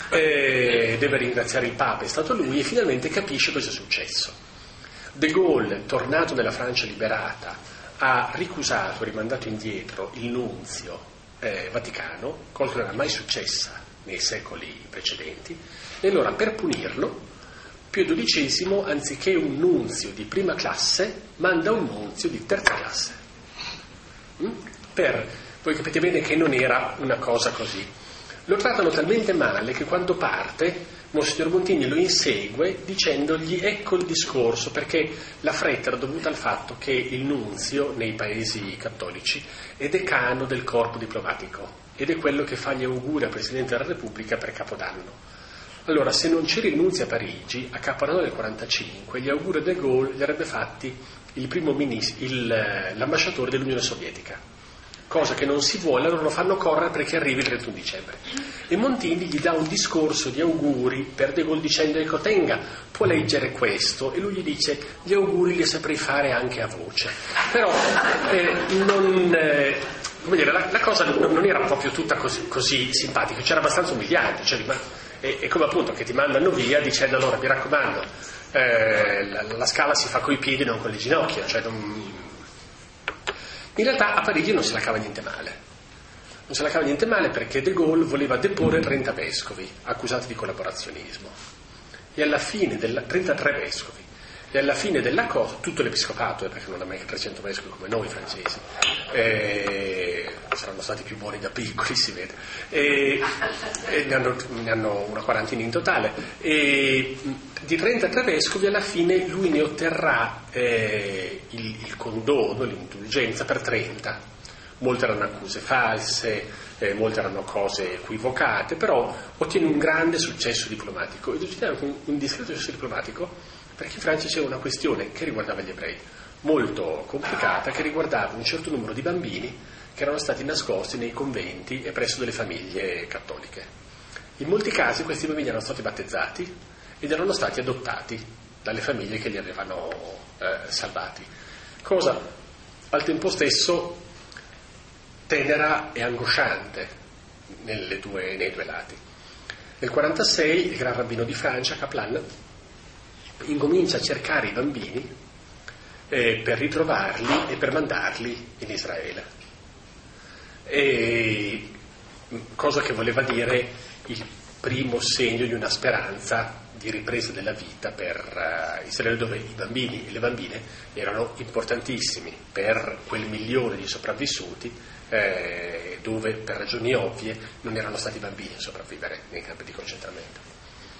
e deve ringraziare il Papa, è stato lui, e finalmente capisce cosa è successo. De Gaulle, tornato nella Francia liberata, ha ricusato, rimandato indietro il nunzio eh, vaticano, cosa che non era mai successa nei secoli precedenti, e allora per punirlo Pio dodicesimo, anziché un nunzio di prima classe, manda un nunzio di terza classe. Mm? Per, voi capite bene che non era una cosa così. Lo trattano talmente male che quando parte Monsignor Montini lo insegue dicendogli ecco il discorso, perché la fretta era dovuta al fatto che il nunzio nei paesi cattolici è decano del corpo diplomatico ed è quello che fa gli auguri al Presidente della Repubblica per Capodanno. Allora se non c'era il nunzio a Parigi a Capodanno del quarantacinque gli auguri a De Gaulle gli avrebbe fatti il primo ministro, il, l'ambasciatore dell'Unione Sovietica, cosa che non si vuole, allora lo fanno correre perché arrivi il trentuno dicembre. E Montini gli dà un discorso di auguri per De Gaulle dicendo ecco tenga, può leggere questo, e lui gli dice gli auguri li saprei fare anche a voce, però eh, non eh, come dire, la, la cosa non, non era proprio tutta così, così simpatica, c'era abbastanza umiliante, cioè, ma e, e come appunto che ti mandano via dicendo allora mi raccomando, eh, la, la scala si fa coi piedi non con le ginocchia, cioè non... in realtà a Parigi non se la cava niente male, non se la cava niente male perché De Gaulle voleva deporre trenta vescovi accusati di collaborazionismo e alla fine della trentatré vescovi e alla fine della cosa tutto l'episcopato, eh, perché non ha mai trecento vescovi come noi francesi, eh, saranno stati più buoni da piccoli, si vede, e, e ne, hanno, ne hanno una quarantina in totale, e di trentatré vescovi alla fine lui ne otterrà eh, il, il condono, l'indulgenza per trenta. Molte erano accuse false, eh, molte erano cose equivocate, però ottiene un grande successo diplomatico, ed ottiene un, un discreto successo diplomatico perché in Francia c'era una questione che riguardava gli ebrei, molto complicata, che riguardava un certo numero di bambini che erano stati nascosti nei conventi e presso delle famiglie cattoliche. In molti casi questi bambini erano stati battezzati ed erano stati adottati dalle famiglie che li avevano eh, salvati, cosa al tempo stesso tenera e angosciante nelle due, nei due lati. Nel quarantasei il gran rabbino di Francia, Kaplan, incomincia a cercare i bambini eh, per ritrovarli e per mandarli in Israele, e, cosa che voleva dire il primo segno di una speranza di ripresa della vita per uh, Israele, dove i bambini e le bambine erano importantissimi per quel milione di sopravvissuti, eh, dove per ragioni ovvie non erano stati bambini a sopravvivere nei campi di concentramento.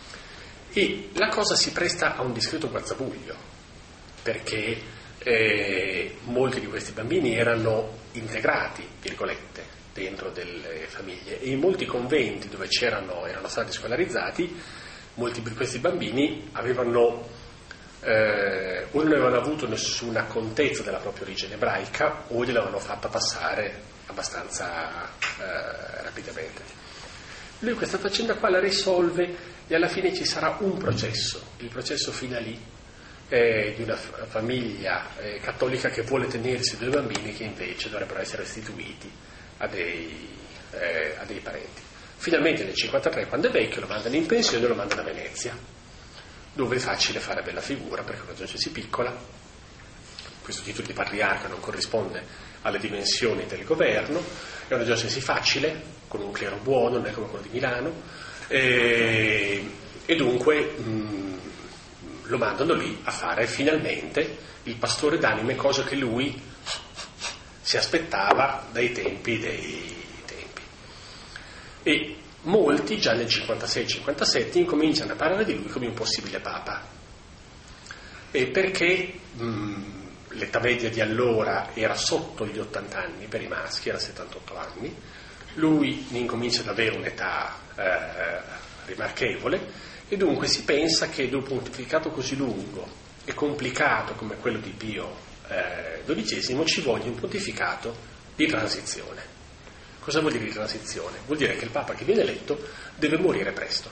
E la cosa si presta a un discreto guazzabuglio, perché eh, molti di questi bambini erano integrati, virgolette, dentro delle famiglie, e in molti conventi dove c'erano, erano stati scolarizzati, molti di questi bambini avevano eh, o non avevano avuto nessuna contezza della propria origine ebraica o gliel'avevano fatta passare abbastanza eh, rapidamente. Lui questa faccenda qua la risolve e alla fine ci sarà un processo, il processo Finali, eh, di una f- famiglia eh, cattolica che vuole tenersi due bambini che invece dovrebbero essere restituiti a dei, eh, a dei parenti. Finalmente nel cinquantatré, quando è vecchio, lo mandano in pensione e lo mandano a Venezia, dove è facile fare bella figura perché è una diocesi piccola, questo titolo di patriarca non corrisponde alle dimensioni del governo, è una diocesi facile, con un clero buono, non è come quello di Milano, e, e dunque mh, lo mandano lì a fare finalmente il pastore d'anime, cosa che lui si aspettava dai tempi dei tempi. E molti già nel cinquantasei cinquantasette incominciano a parlare di lui come un possibile papa, e perché mh, l'età media di allora era sotto gli ottanta anni per i maschi, era settantotto anni, lui ne incomincia ad avere un'età eh, rimarchevole, e dunque si pensa che dopo un pontificato così lungo e complicato come quello di Pio eh, dodicesimo ci voglia un pontificato di transizione. Cosa vuol dire di transizione? Vuol dire che il Papa che viene eletto deve morire presto,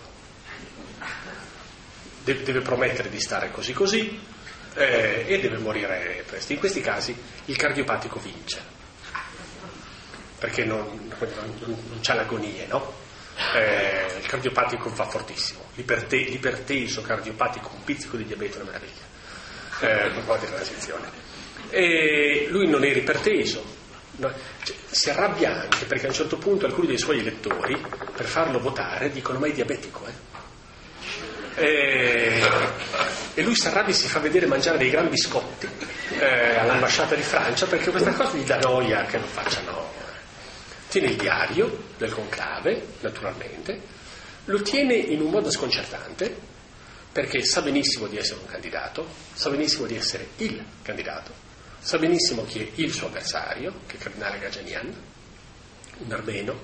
deve, deve promettere di stare così così eh, e deve morire presto. In questi casi il cardiopatico vince, perché non, non, non c'ha l'agonia, no? Eh, il cardiopatico va fortissimo, l'iperte, l'iperteso cardiopatico, un pizzico di diabete è una meraviglia, eh, un po' di transizione. E lui non era iperteso, no? Cioè, si arrabbia anche perché a un certo punto alcuni dei suoi elettori, per farlo votare, dicono ma è diabetico, eh? E, e lui si arrabbia e si fa vedere mangiare dei gran biscotti eh, all'ambasciata di Francia, perché questa cosa gli dà noia che lo facciano. Tiene il diario del conclave, naturalmente, lo tiene in un modo sconcertante, perché sa benissimo di essere un candidato, sa benissimo di essere il candidato, sa benissimo chi è il suo avversario, che è il cardinale Gajanian, un armeno,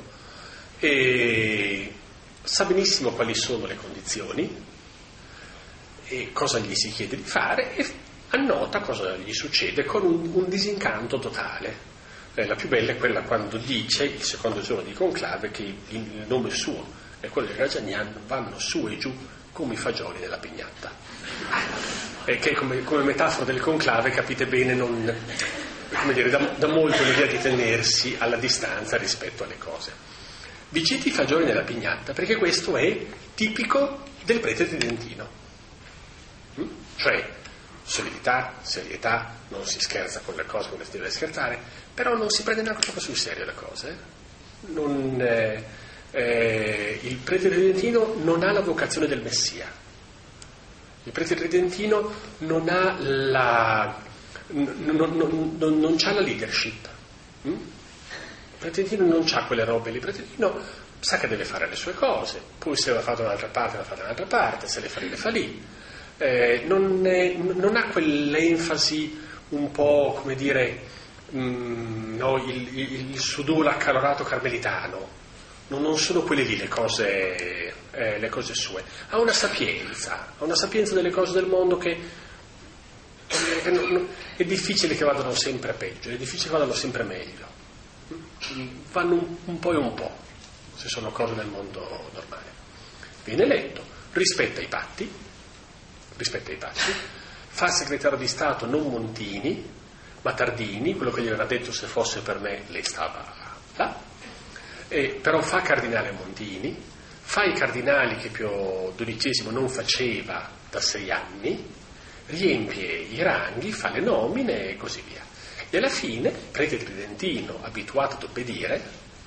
e sa benissimo quali sono le condizioni e cosa gli si chiede di fare, e annota cosa gli succede con un, un disincanto totale. Eh, la più bella è quella quando dice, il secondo giorno di conclave, che il nome suo e quello di Gajanian vanno su e giù come i fagioli della pignatta, e che come, come metafora del conclave, capite bene, non, come dire, da, da molto l'idea di tenersi alla distanza rispetto alle cose. Viciti i fagioli nella pignatta, perché questo è tipico del prete tridentino. Mm? Cioè, solidità, serietà, non si scherza con le cose come si deve scherzare, però non si prende neanche troppo sul serio le cose. Non, eh, eh, il prete tridentino non ha la vocazione del Messia. Il prete tridentino non ha la... non, non, non, non c'ha la leadership. Mm? Il pretendino non c'ha quelle robe lì, il pretendino sa che deve fare le sue cose, poi se le fa da un'altra parte le fa da un'altra parte, se le fa lì le fa lì, eh, non, è, non ha quell'enfasi un po', come dire, mh, no, il, il, il sudore accalorato carmelitano, non, non sono quelle lì le cose, eh, le cose sue, ha una sapienza, ha una sapienza delle cose del mondo che, che non, non, è difficile che vadano sempre peggio, è difficile che vadano sempre meglio. Vanno un, un po' e un po', se sono cose del mondo normale. Viene eletto, rispetta i patti, rispetta i patti, fa segretario di Stato non Montini, ma Tardini, quello che gli aveva detto se fosse per me lei stava là, e, però fa cardinale Montini, fa i cardinali che Pio dodicesimo non faceva da sei anni, riempie i ranghi, fa le nomine e così via. E alla fine, prete tridentino, abituato ad obbedire,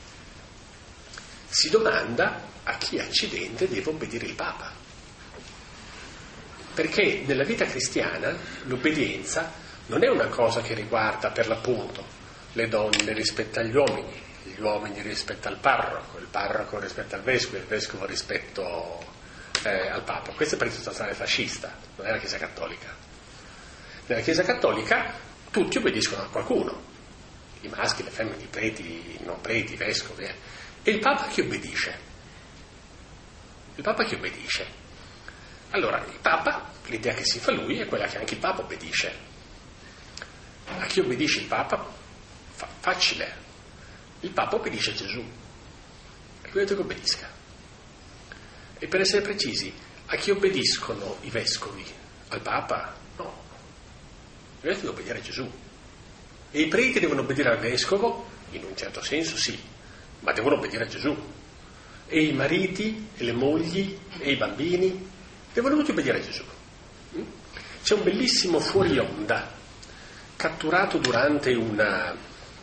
si domanda a chi accidente deve obbedire il Papa. Perché nella vita cristiana l'obbedienza non è una cosa che riguarda per l'appunto le donne rispetto agli uomini, gli uomini rispetto al parroco, il parroco rispetto al vescovo, il vescovo rispetto eh, al Papa. Questo è per istituzionale fascista, non è la Chiesa Cattolica. Nella Chiesa Cattolica tutti obbediscono a qualcuno, i maschi, le femmine, i preti, i non preti, i vescovi, eh. E il Papa chi obbedisce? Il Papa chi obbedisce? Allora, il Papa, l'idea che si fa lui è quella che anche il Papa obbedisce. A chi obbedisce il Papa? Fa- facile. Il Papa obbedisce a Gesù. E lui ha detto che obbedisca. E per essere precisi, a chi obbediscono i vescovi? Al Papa? No. I vescovi devono obbedire a Gesù. E i preti devono obbedire al vescovo? In un certo senso sì, ma devono obbedire a Gesù. E i mariti, e le mogli, e i bambini devono tutti obbedire a Gesù. C'è un bellissimo fuori onda catturato durante una,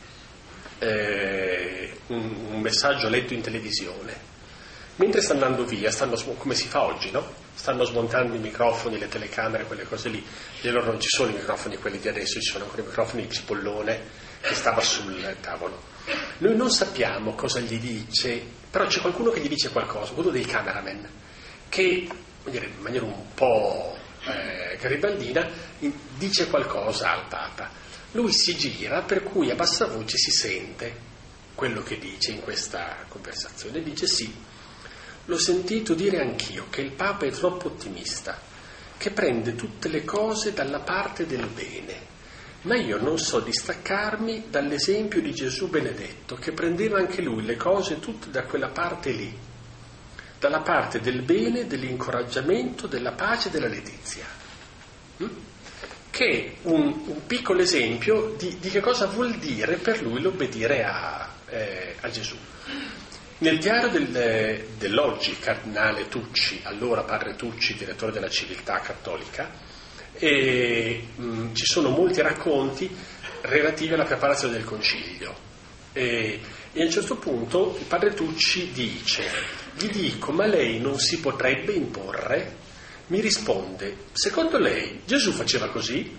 eh, un, un messaggio letto in televisione. Mentre sta andando via, stanno, come si fa oggi, no? Stanno smontando i microfoni, le telecamere, quelle cose lì. E allora non ci sono i microfoni quelli di adesso, ci sono ancora i microfoni di cipollone che stava sul tavolo. Noi non sappiamo cosa gli dice, però c'è qualcuno che gli dice qualcosa, uno dei cameraman, che dire, in maniera un po' eh, garibaldina dice qualcosa al Papa. Lui si gira, per cui a bassa voce si sente quello che dice in questa conversazione. Dice sì, l'ho sentito dire anch'io che il Papa è troppo ottimista, che prende tutte le cose dalla parte del bene, ma io non so distaccarmi dall'esempio di Gesù benedetto, che prendeva anche lui le cose tutte da quella parte lì, dalla parte del bene, dell'incoraggiamento, della pace e della letizia. Mm? Che è un, un piccolo esempio di, di che cosa vuol dire per lui l'obbedire a, eh, a Gesù. Nel diario del, dell'oggi, cardinale Tucci, allora padre Tucci, direttore della Civiltà Cattolica, e, mh, ci sono molti racconti relativi alla preparazione del concilio. E, e a un certo punto il padre Tucci dice, gli dico, ma lei non si potrebbe imporre? Mi risponde, secondo lei Gesù faceva così?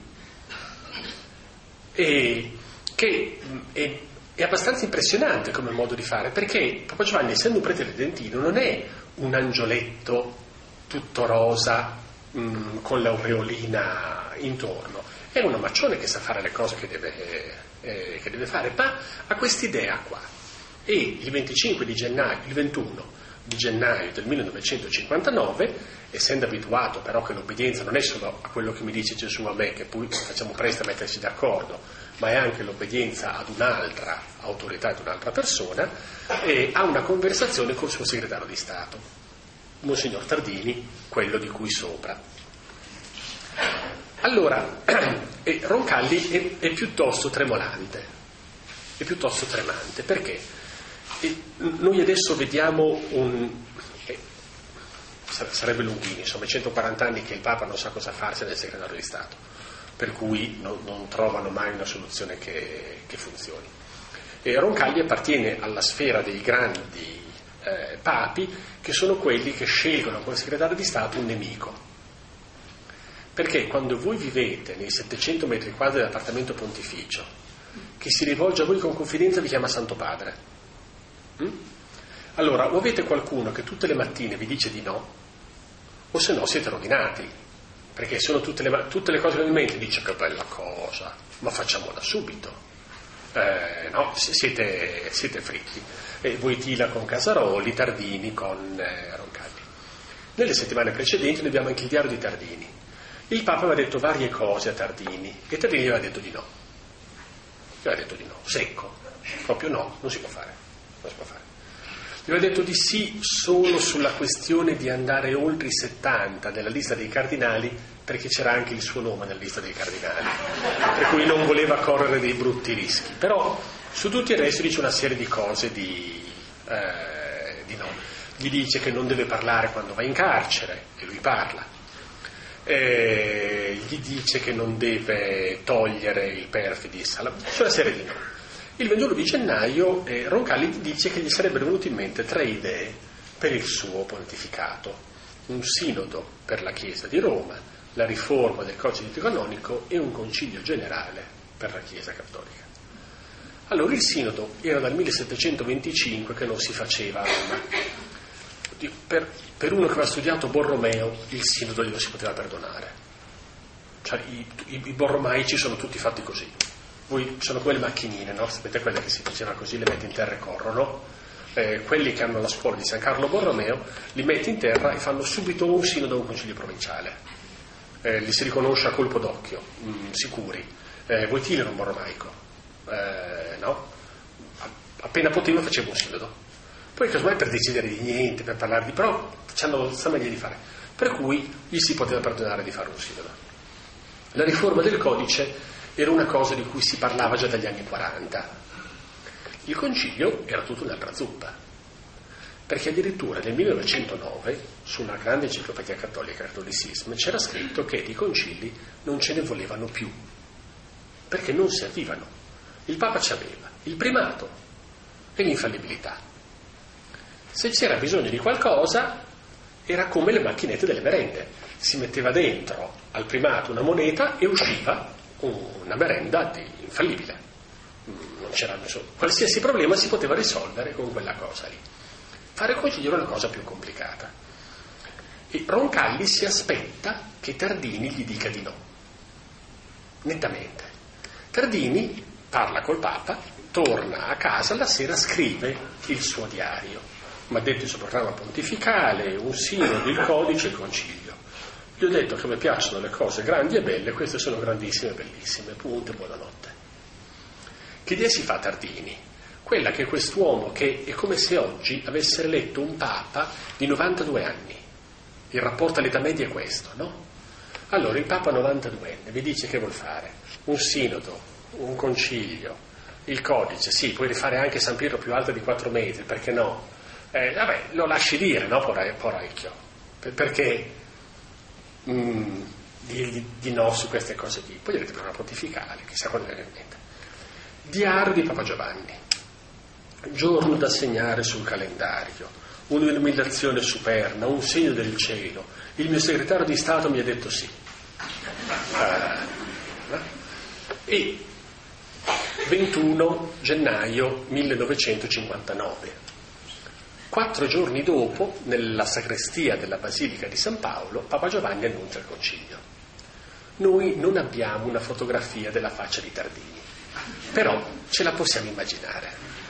E che è, è abbastanza impressionante come modo di fare, perché Papa Giovanni, essendo un prete tridentino, non è un angioletto tutto rosa mh, con l'aureolina intorno, è un omaccione che sa fare le cose che deve, eh, che deve fare, ma ha quest'idea qua. E il venticinque di gennaio, il ventuno di gennaio del millenovecentocinquantanove, essendo abituato però che l'obbedienza non è solo a quello che mi dice Gesù a me, che poi facciamo presto a metterci d'accordo, ma è anche l'obbedienza ad un'altra autorità, ad un'altra persona, e ha una conversazione col suo segretario di Stato, Monsignor Tardini, quello di cui sopra. Allora, e Roncalli è, è piuttosto tremolante, è piuttosto tremante, perché? E noi adesso vediamo un... Eh, sarebbe lunghino, insomma, centoquaranta anni che il Papa non sa cosa farsi nel segretario di Stato, per cui non, non trovano mai una soluzione che, che funzioni. E Roncalli appartiene alla sfera dei grandi eh, papi, che sono quelli che scelgono come segretario di Stato un nemico. Perché quando voi vivete nei settecento metri quadri dell'appartamento pontificio, chi si rivolge a voi con confidenza vi chiama Santo Padre. Mm? Allora, o avete qualcuno che tutte le mattine vi dice di no, o se no siete rovinati, perché sono tutte le, tutte le cose che in mente dice che bella cosa, ma facciamola subito. Eh, no, siete, siete fritti. E Wojtyla con Casaroli, Tardini con eh, Roncalli. Nelle settimane precedenti noi abbiamo anche il diario di Tardini. Il Papa aveva detto varie cose a Tardini e Tardini gli aveva detto di no. Gli aveva detto di no, secco, proprio no, non si può fare. Non si può fare. Gli aveva detto di sì solo sulla questione di andare oltre i settanta nella lista dei cardinali, perché c'era anche il suo nome nella lista dei cardinali, per cui non voleva correre dei brutti rischi. Però su tutti il resto dice una serie di cose di, eh, di no. Gli dice che non deve parlare quando va in carcere, e lui parla. Eh, gli dice che non deve togliere il perfidis, c'è una serie di no. Il ventuno di gennaio eh, Roncalli dice che gli sarebbero venute in mente tre idee per il suo pontificato: un sinodo per la Chiesa di Roma, la riforma del codice canonico e un concilio generale per la Chiesa cattolica. Allora il sinodo era dal millesettecentoventicinque che non si faceva a Roma. Per, per uno che aveva studiato Borromeo il sinodo glielo si poteva perdonare, cioè i, i, i borromaici sono tutti fatti così. Voi sono come le macchinine, no? Sapete quelle che si faceva così, le metti in terra e corrono. Eh, quelli che hanno la scuola di San Carlo Borromeo li metti in terra e fanno subito un sinodo o un concilio provinciale. Eh, li si riconosce a colpo d'occhio, mh, sicuri. Eh, Wojtyla era un borromaico, eh, no? Appena potevo facevo un sinodo. Poi casomai per decidere di niente, per parlare di... però c'hanno la meglio di fare. Per cui gli si poteva perdonare di fare un sinodo. La riforma del codice era una cosa di cui si parlava già dagli anni quaranta. Il concilio era tutta un'altra zuppa, perché addirittura nel millenovecentonove, su una grande enciclopedia cattolica, Cattolicism, c'era scritto che i concili non ce ne volevano più, perché non servivano. Il Papa c'aveva il primato e l'infallibilità. Se c'era bisogno di qualcosa, era come le macchinette delle merende. Si metteva dentro al primato una moneta e usciva una merenda di infallibile. Non c'era nessuno. Qualsiasi problema si poteva risolvere con quella cosa lì. Fare concilio era una cosa più complicata. E Roncalli si aspetta che Tardini gli dica di no. Nettamente. Tardini parla col Papa, torna a casa, la sera scrive il suo diario. Mi ha detto il suo programma pontificale, un sinodo, il codice, il concilio. Gli ho detto che mi piacciono le cose grandi e belle, queste sono grandissime e bellissime, punto, buonanotte. Che idea si fa Tardini? Quella che quest'uomo, che è come se oggi avesse eletto un Papa di novantadue anni. Il rapporto all'età media è questo, no? Allora il Papa novantaduenne vi dice che vuol fare un sinodo, un concilio, il codice, sì, puoi rifare anche San Pietro più alto di quattro metri, perché no? Eh, vabbè, lo lasci dire, no, poracchio? Per, perché mm, di, di, di no su queste cose qui? Poi avete programma pontificale, chissà quando viene in mente. Diario di Papa Giovanni, giorno da segnare sul calendario, un'illuminazione superna, un segno del cielo. Il mio segretario di Stato mi ha detto sì. Uh, e ventuno gennaio millenovecentocinquantanove. Quattro giorni dopo, nella sagrestia della Basilica di San Paolo, Papa Giovanni annuncia il concilio. Noi non abbiamo una fotografia della faccia di Tardini, però ce la possiamo immaginare.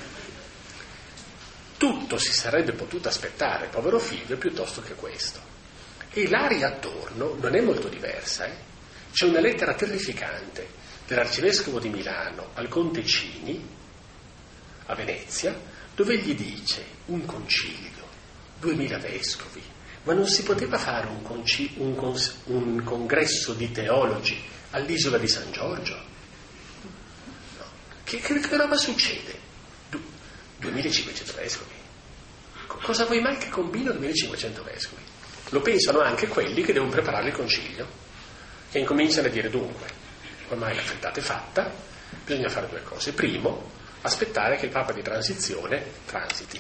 Tutto si sarebbe potuto aspettare, povero figlio, piuttosto che questo. E l'aria attorno non è molto diversa. Eh? C'è una lettera terrificante dell'arcivescovo di Milano al conte Cini, a Venezia, dove gli dice un concilio, duemila vescovi, ma non si poteva fare un, conci- un, cons- un congresso di teologi all'isola di San Giorgio? No. Che, che, che roba succede? Du- duemilacinquecento vescovi. Cosa vuoi mai che combino duemilacinquecento vescovi? Lo pensano anche quelli che devono preparare il concilio, che incominciano a dire: dunque, ormai la frittata è fatta, bisogna fare due cose. Primo, aspettare che il Papa di transizione transiti.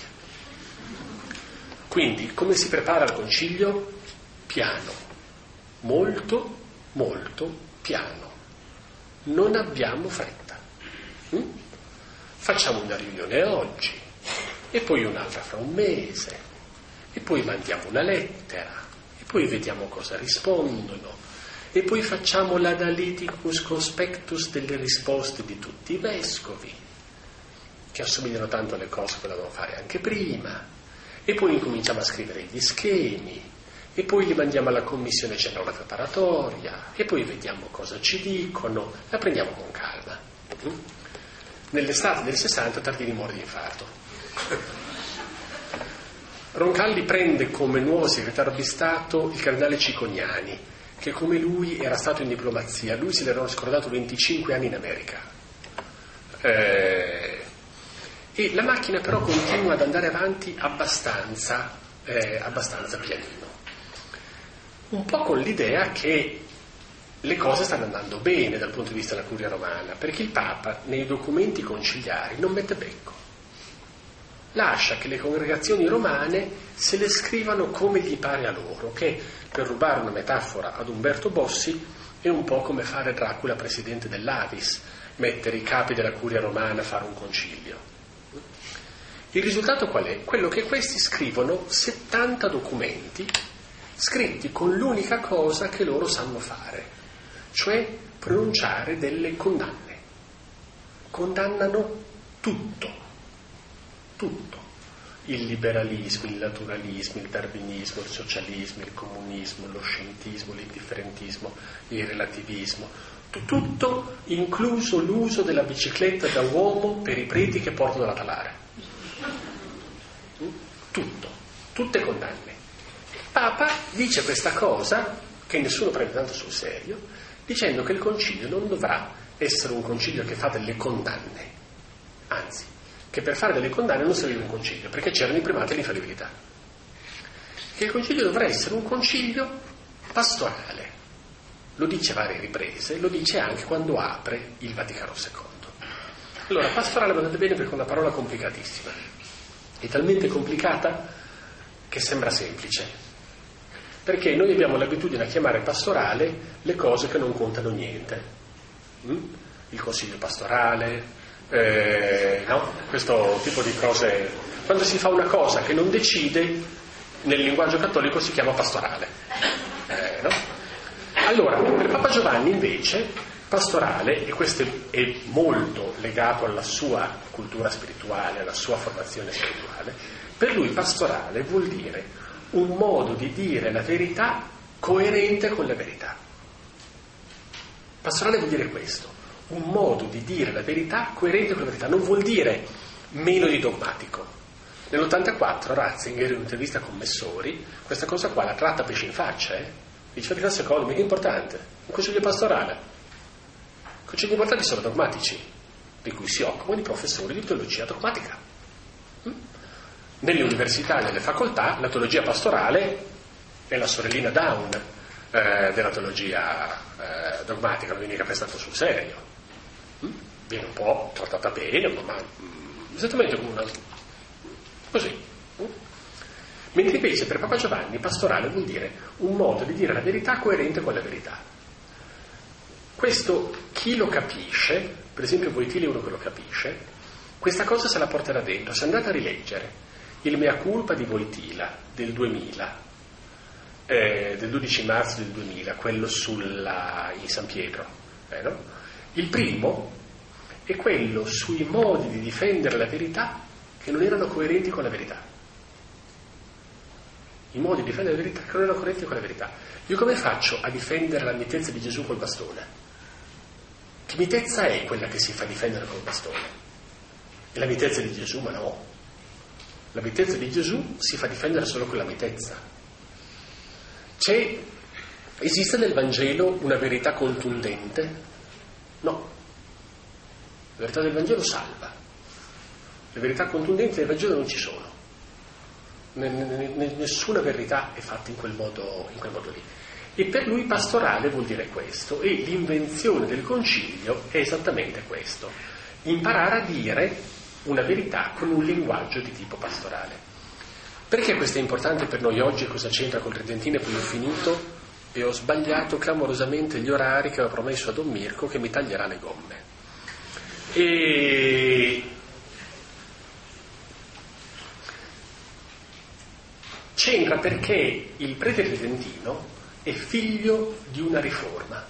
Quindi, come si prepara il concilio? Piano, molto, molto piano. Non abbiamo fretta. Mm? Facciamo una riunione oggi, e poi un'altra fra un mese, e poi mandiamo una lettera, e poi vediamo cosa rispondono, e poi facciamo l'analyticus conspectus delle risposte di tutti i vescovi, che assomigliano tanto alle cose che dovevamo fare anche prima, e poi incominciamo a scrivere gli schemi, e poi li mandiamo alla commissione generale preparatoria, e poi vediamo cosa ci dicono, la prendiamo con calma. Nell'estate del sessanta Tardini muore di infarto. Roncalli prende come nuovo segretario di Stato il cardinale Cicognani, che come lui era stato in diplomazia. Lui se l'erano scordato venticinque anni in America. Eh, e la macchina però continua ad andare avanti abbastanza, eh, abbastanza pianino. Un po' con l'idea che le cose stanno andando bene dal punto di vista della curia romana, perché il Papa nei documenti conciliari non mette becco. Lascia che le congregazioni romane se le scrivano come gli pare a loro, che, per rubare una metafora ad Umberto Bossi, è un po' come fare Dracula presidente dell'Avis, mettere i capi della curia romana a fare un concilio. Il risultato qual è? Quello che questi scrivono settanta documenti scritti con l'unica cosa che loro sanno fare, cioè pronunciare delle condanne. Condannano tutto, tutto. Il liberalismo, il naturalismo, il darwinismo, il socialismo, il comunismo, lo scientismo, l'indifferentismo, il relativismo, tutto, incluso l'uso della bicicletta da uomo per i preti che portano la talare. Tutto, tutte condanne. Il Papa dice questa cosa, che nessuno prende tanto sul serio, dicendo che il concilio non dovrà essere un concilio che fa delle condanne, anzi, che per fare delle condanne non serviva un concilio, perché c'erano i primati e l'infallibilità. Che il concilio dovrà essere un concilio pastorale. Lo dice a varie riprese, lo dice anche quando apre il Vaticano secondo. Allora, pastorale, guardate bene, perché è una parola complicatissima. È talmente complicata che sembra semplice. Perché noi abbiamo l'abitudine a chiamare pastorale le cose che non contano niente. Mm? Il consiglio pastorale, eh, no? Questo tipo di cose. Quando si fa una cosa che non decide, nel linguaggio cattolico si chiama pastorale. Eh, no? Allora, per Papa Giovanni invece, pastorale, e questo è molto legato alla sua cultura spirituale, alla sua formazione spirituale, per lui pastorale vuol dire un modo di dire la verità coerente con la verità. Pastorale vuol dire questo, un modo di dire la verità coerente con la verità, non vuol dire meno di dogmatico. Nell'ottantaquattro Ratzinger, in un'intervista con Messori, questa cosa qua la tratta pesce in faccia, eh? Dice: Vaticano secondo, mica è importante, un consiglio pastorale. I consigli importanti sono dogmatici, di cui si occupano i professori di teologia dogmatica. Mm? Nelle università e nelle facoltà la teologia pastorale è la sorellina down eh, della teologia eh, dogmatica, non viene mica prestata sul serio. Mm? Viene un po' trattata bene, ma mm, esattamente come una... così. Mm? Mentre invece per Papa Giovanni pastorale vuol dire un modo di dire la verità coerente con la verità. Questo chi lo capisce, per esempio Voitila è uno che lo capisce, questa cosa se la porterà dentro. Se andate a rileggere il mea culpa di Voitila del duemila, eh, del dodici marzo del duemila, quello sulla, in San Pietro, eh, no? Il primo è quello sui modi di difendere la verità che non erano coerenti con la verità. I modi di difendere la verità che non erano coerenti con la verità. Io come faccio a difendere la mitezza di Gesù col bastone? Che mitezza è quella che si fa difendere col bastone? È la mitezza di Gesù? Ma no. La mitezza di Gesù si fa difendere solo con la mitezza. C'è, esiste nel Vangelo una verità contundente? No. La verità del Vangelo salva. Le verità contundenti del Vangelo non ci sono. Nessuna verità è fatta in quel modo, in quel modo lì. E per lui pastorale vuol dire questo, e l'invenzione del concilio è esattamente questo: imparare a dire una verità con un linguaggio di tipo pastorale. Perché questo è importante per noi oggi e cosa c'entra col Tridentino? E poi ho finito e ho sbagliato clamorosamente gli orari che avevo promesso a Don Mirko, che mi taglierà le gomme. E c'entra perché il prete tridentino è figlio di una riforma.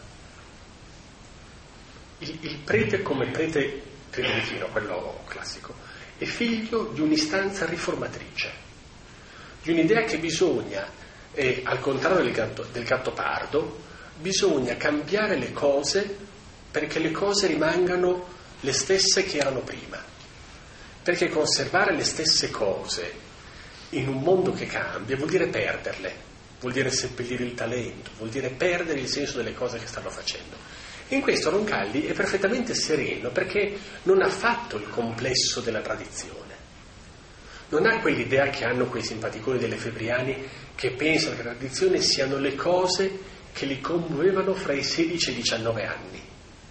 Il, il prete come prete tridentino, quello classico, è figlio di un'istanza riformatrice, di un'idea che bisogna, eh, al contrario del gatto, del Gattopardo, bisogna cambiare le cose perché le cose rimangano le stesse che erano prima. Perché conservare le stesse cose in un mondo che cambia vuol dire perderle, vuol dire seppellire il talento, vuol dire perdere il senso delle cose che stanno facendo. E in questo Roncalli è perfettamente sereno, perché non ha fatto il complesso della tradizione. Non ha quell'idea che hanno quei simpaticoni delle Febriani, che pensano che la tradizione siano le cose che li commuovevano fra i sedici e i diciannove anni.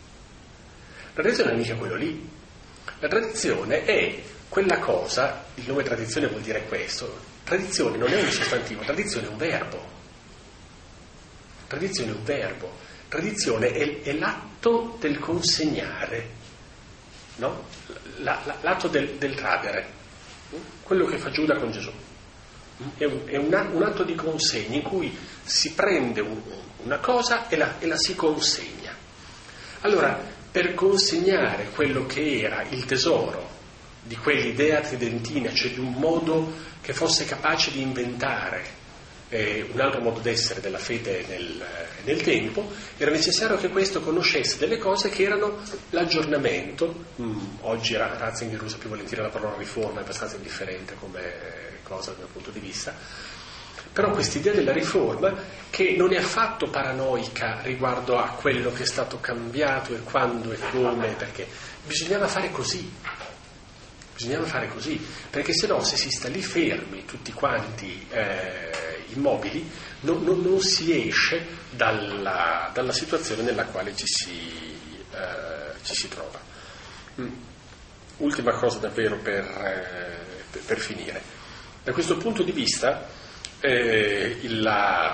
La tradizione non è mica quello lì. La tradizione è quella cosa, il nome tradizione vuol dire questo. Tradizione non è un sostantivo, tradizione è un verbo. Tradizione è un verbo. Tradizione è, è l'atto del consegnare, no? La, la, l'atto del, del tradere, quello che fa Giuda con Gesù. È, un, è un, un atto di consegna in cui si prende un, una cosa e la, e la si consegna. Allora, per consegnare quello che era il tesoro di quell'idea tridentina, cioè di un modo che fosse capace di inventare eh, un altro modo d'essere della fede nel, nel tempo, era necessario che questo conoscesse delle cose che erano l'aggiornamento. Mm, oggi Ratzinger usa più volentieri la parola riforma, è abbastanza indifferente come cosa dal mio punto di vista, però quest'idea della riforma, che non è affatto paranoica riguardo a quello che è stato cambiato e quando e come, perché bisognava fare così. Bisognava fare così, perché se no, se si sta lì fermi tutti quanti eh, immobili, non, non, non si esce dalla, dalla situazione nella quale ci si, eh, ci si trova. Mm. Ultima cosa davvero per, eh, per, per finire. Da questo punto di vista, eh, la,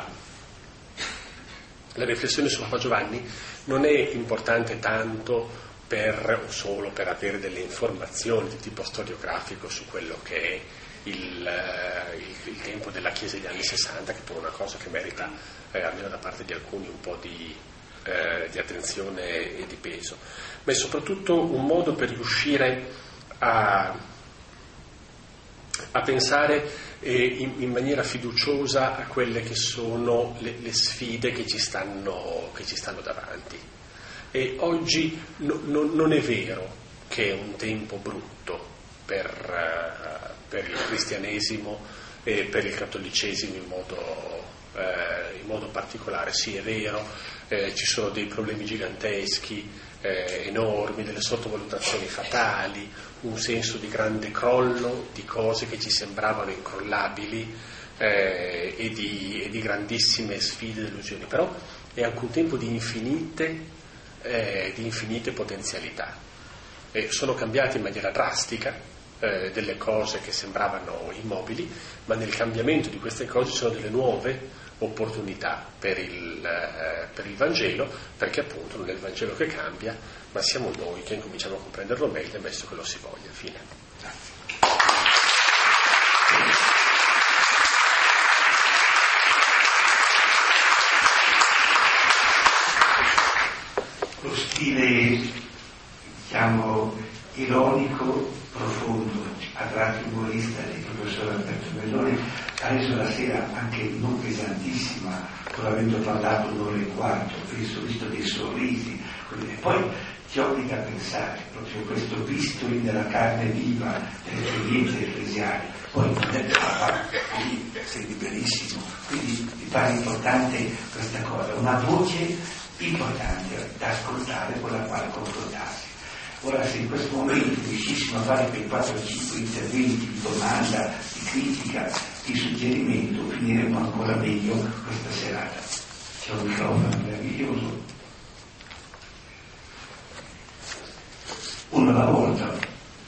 la riflessione su Papa Giovanni non è importante tanto per o solo per avere delle informazioni di tipo storiografico su quello che è il, il, il tempo della Chiesa degli anni sessanta, che è una cosa che merita, eh, almeno da parte di alcuni, un po' di, eh, di attenzione e di peso, ma è soprattutto un modo per riuscire a, a pensare eh, in, in maniera fiduciosa a quelle che sono le, le sfide che ci stanno, che ci stanno davanti. E oggi no, no, non è vero che è un tempo brutto per, uh, per il cristianesimo e per il cattolicesimo in modo, uh, in modo particolare. Sì, è vero, eh, ci sono dei problemi giganteschi, eh, enormi, delle sottovalutazioni fatali, un senso di grande crollo, di cose che ci sembravano incrollabili eh, e, di, e di grandissime sfide e delusioni, però è anche un tempo di infinite Eh, di infinite potenzialità. Eh, sono cambiate in maniera drastica eh, delle cose che sembravano immobili, ma nel cambiamento di queste cose ci sono delle nuove opportunità per il, eh, per il Vangelo, perché appunto non è il Vangelo che cambia, ma siamo noi che incominciamo a comprenderlo meglio, ammesso che lo si voglia. Fine. Grazie. Lo stile, diciamo, ironico, profondo, a tratti umorista del professor Alberto Belloni ha reso la sera anche non pesantissima, pur avendo parlato un'ora e quarto, visto, visto dei sorrisi, e poi ti obbliga a pensare proprio questo bisturi nella carne viva dell'esperienza ecclesiale. Poi del Papa, lì sei liberissimo, quindi mi pare importante questa cosa, una voce importante da ascoltare, con la quale confrontarsi. Ora, se in questo momento riuscissimo a fare quei quattro cinque interventi di domanda, di critica, di suggerimento, finiremo ancora meglio questa serata. C'è un microfono meraviglioso. Uno alla volta.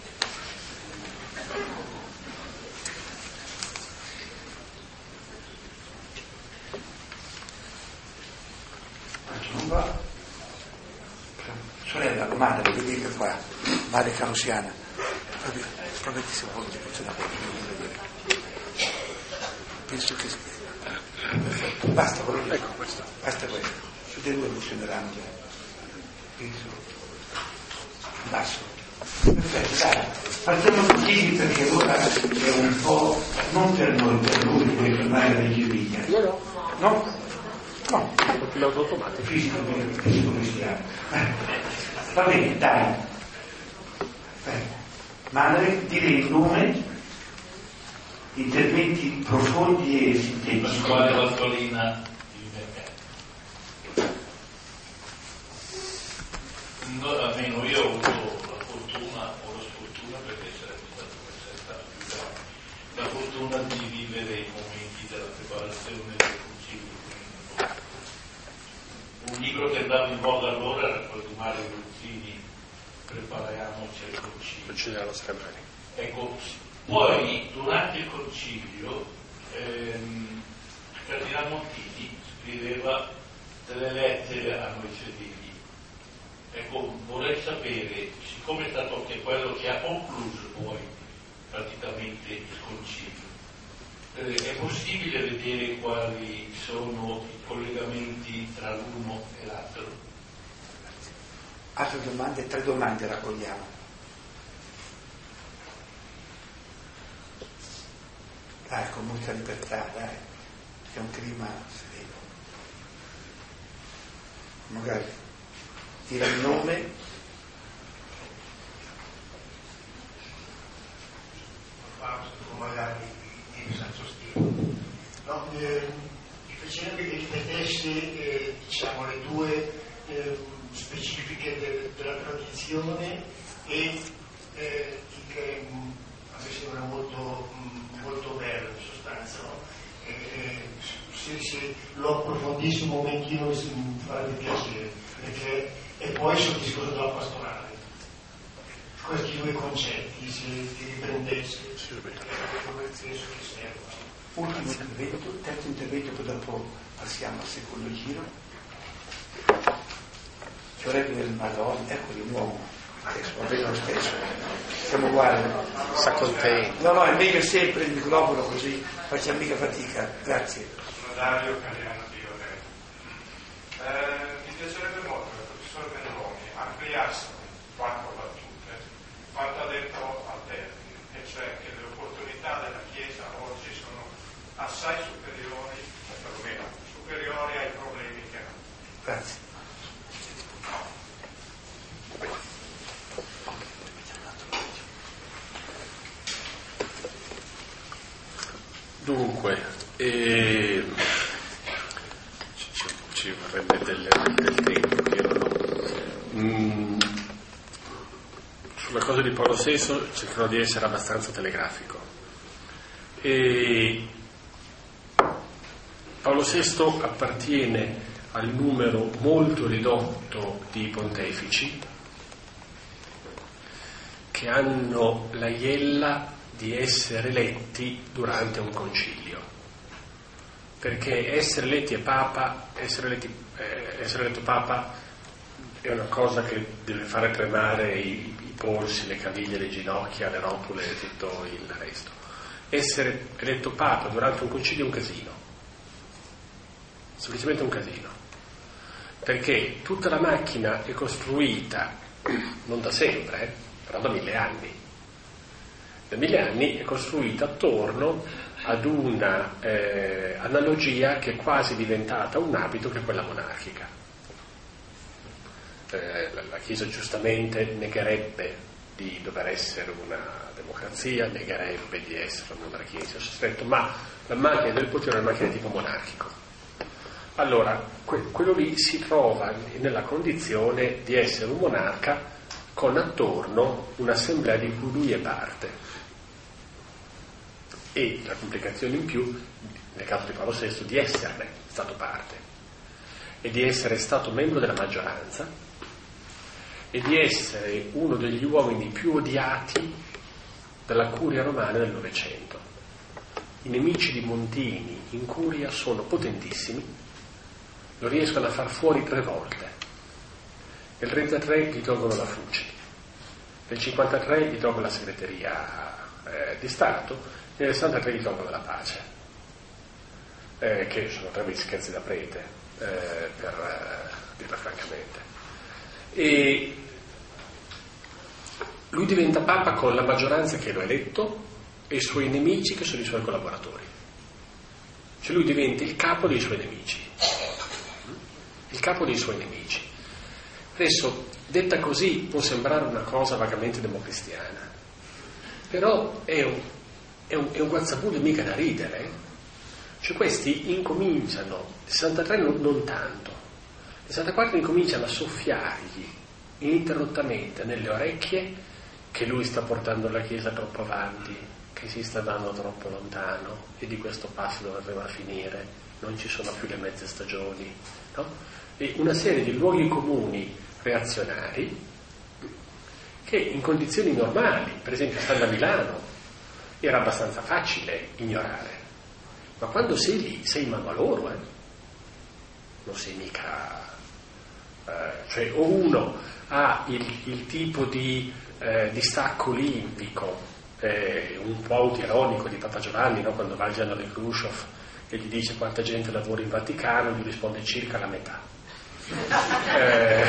Non va. Sorella, madre, che dica qua, madre carusiana, proprio che siamo voluti funzionare. Penso che basta quello lì, ecco questo, basta questo, su di due funzioneranno già. Penso, basso. Perfetto, dai, partiamo così perché ora è un po', non per noi, per lui, per fermare la rigidità. No, no. No? No, pilota automatico. Fisico, fisico cristiano. Va bene, dai. Beh. Madre, dire il nome, interventi profondi e sintetici. Pasquale Valtolina di Mercato. No, almeno io ho avuto la fortuna, o la sfortuna, perché sarebbe stato stato più grave, la fortuna di vivere i momenti della preparazione del concilio. Un libro che andava in voga allora era quello di Mario Luzzini, Prepariamoci al concilio. Concilio della nostra mani. Ecco, poi durante il concilio ehm, Cardinale Montini scriveva delle lettere a noi fedeli. Ecco, vorrei sapere, siccome è stato anche quello che ha concluso poi praticamente il concilio, eh, è possibile vedere quali sono i collegamenti tra l'uno e l'altro? Altre domande, tre domande raccogliamo. Dai, con molta libertà, dai, c'è un clima sereno. Magari dire il nome. Magari di Santo Stile. No, eh, mi piacerebbe che ripetesse eh, diciamo, le due eh, specifiche del, della tradizione e eh, che mh, a me sembra molto, mh, molto bello in sostanza. No? E, eh, se, se lo approfondissi un momentino mi farebbe piacere, perché e poi sul discorso della pastorale. Questi due concetti, se li riprendesse, penso che servono. Ultimo intervento, terzo intervento, poi dopo passiamo al secondo giro. Fioretto del Madonna, eccoli un uomo, adesso va bene lo stesso, siamo uguali. Sa contento. No, no, è meglio sempre il microfono così, facciamo mica fatica, grazie. Sono Dario Cariano di Loreto. Eh, mi piacerebbe molto che il professor Belloni ampliasse quattro battute quanto ha detto al termine, e cioè che le opportunità della Chiesa oggi sono assai superiori, o perlomeno superiori ai problemi che hanno. Grazie. Dunque, eh, ci, ci vorrebbe del, del tempo, io non ho. Mm, sulla cosa di Paolo sesto cercherò di essere abbastanza telegrafico. E Paolo sesto appartiene al numero molto ridotto di pontefici che hanno la iella di essere eletti durante un concilio, perché essere eletti e papa, essere, eletti, eh, essere eletto papa è una cosa che deve fare tremare i, i polsi, le caviglie, le ginocchia, le rotule e tutto il resto. Essere eletto papa durante un concilio è un casino, semplicemente un casino, perché tutta la macchina è costruita non da sempre, eh, però da mille anni. Da mille anni è costruita attorno ad una eh, analogia che è quasi diventata un abito, che è quella monarchica. Eh, la, la Chiesa giustamente negherebbe di dover essere una democrazia, negherebbe di essere una monarchia in senso stretto, ma la macchina del potere è una macchina di tipo monarchico. Allora, que- quello lì si trova nella condizione di essere un monarca con attorno un'assemblea di cui lui è parte. E la complicazione in più, nel caso di Paolo sesto, di esserne stato parte e di essere stato membro della maggioranza e di essere uno degli uomini più odiati dalla curia romana del Novecento. I nemici di Montini in curia sono potentissimi, lo riescono a far fuori tre volte. Nel trentatré gli tolgono la Fuci, nel cinquantatré gli tolgono la segreteria eh, di Stato, nel sessantatré gli tolgono la pace, eh, che sono tre scherzi da prete, eh, per eh, dirla francamente. E lui diventa Papa con la maggioranza che lo ha eletto e i suoi nemici che sono i suoi collaboratori. Cioè lui diventa il capo dei suoi nemici. Il capo dei suoi nemici. Adesso, detta così, può sembrare una cosa vagamente democristiana, però è un, è un, è un guazzabuglio mica da ridere. Eh? Cioè questi incominciano, nel sessantatré non, non tanto, nel sessantaquattro incominciano a soffiargli ininterrottamente nelle orecchie che lui sta portando la Chiesa troppo avanti, che si sta dando troppo lontano e di questo passo doveva finire, non ci sono più le mezze stagioni, no? E una serie di luoghi comuni reazionari che in condizioni normali, per esempio stando a Milano, era abbastanza facile ignorare, ma quando sei lì sei in mano a loro, eh? Non sei mica eh, cioè o uno ha il, il tipo di eh, distacco olimpico eh, un po' autironico di Papa Giovanni, no? Quando va al generale Khrushchev e gli dice quanta gente lavora in Vaticano, gli risponde circa la metà. eh,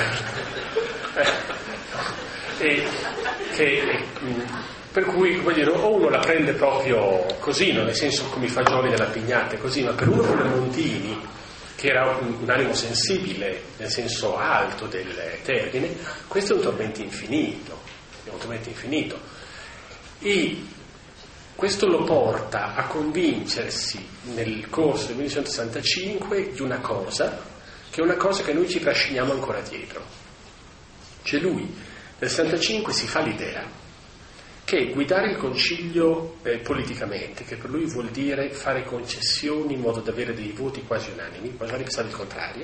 eh, che, per cui vuol dire, o uno la prende proprio così, no? Nel senso come i fagioli della pignata, così, ma per uno come Montini, che era un, un animo sensibile nel senso alto del termine, questo è un tormento infinito, è un tormento infinito, e questo lo porta a convincersi nel corso del millenovecentosessantacinque di una cosa, che è una cosa che noi ci trasciniamo ancora dietro. Cioè lui nel sessantacinque si fa l'idea che guidare il concilio eh, politicamente, che per lui vuol dire fare concessioni in modo da avere dei voti quasi unanimi, ma sarebbe stato il contrario,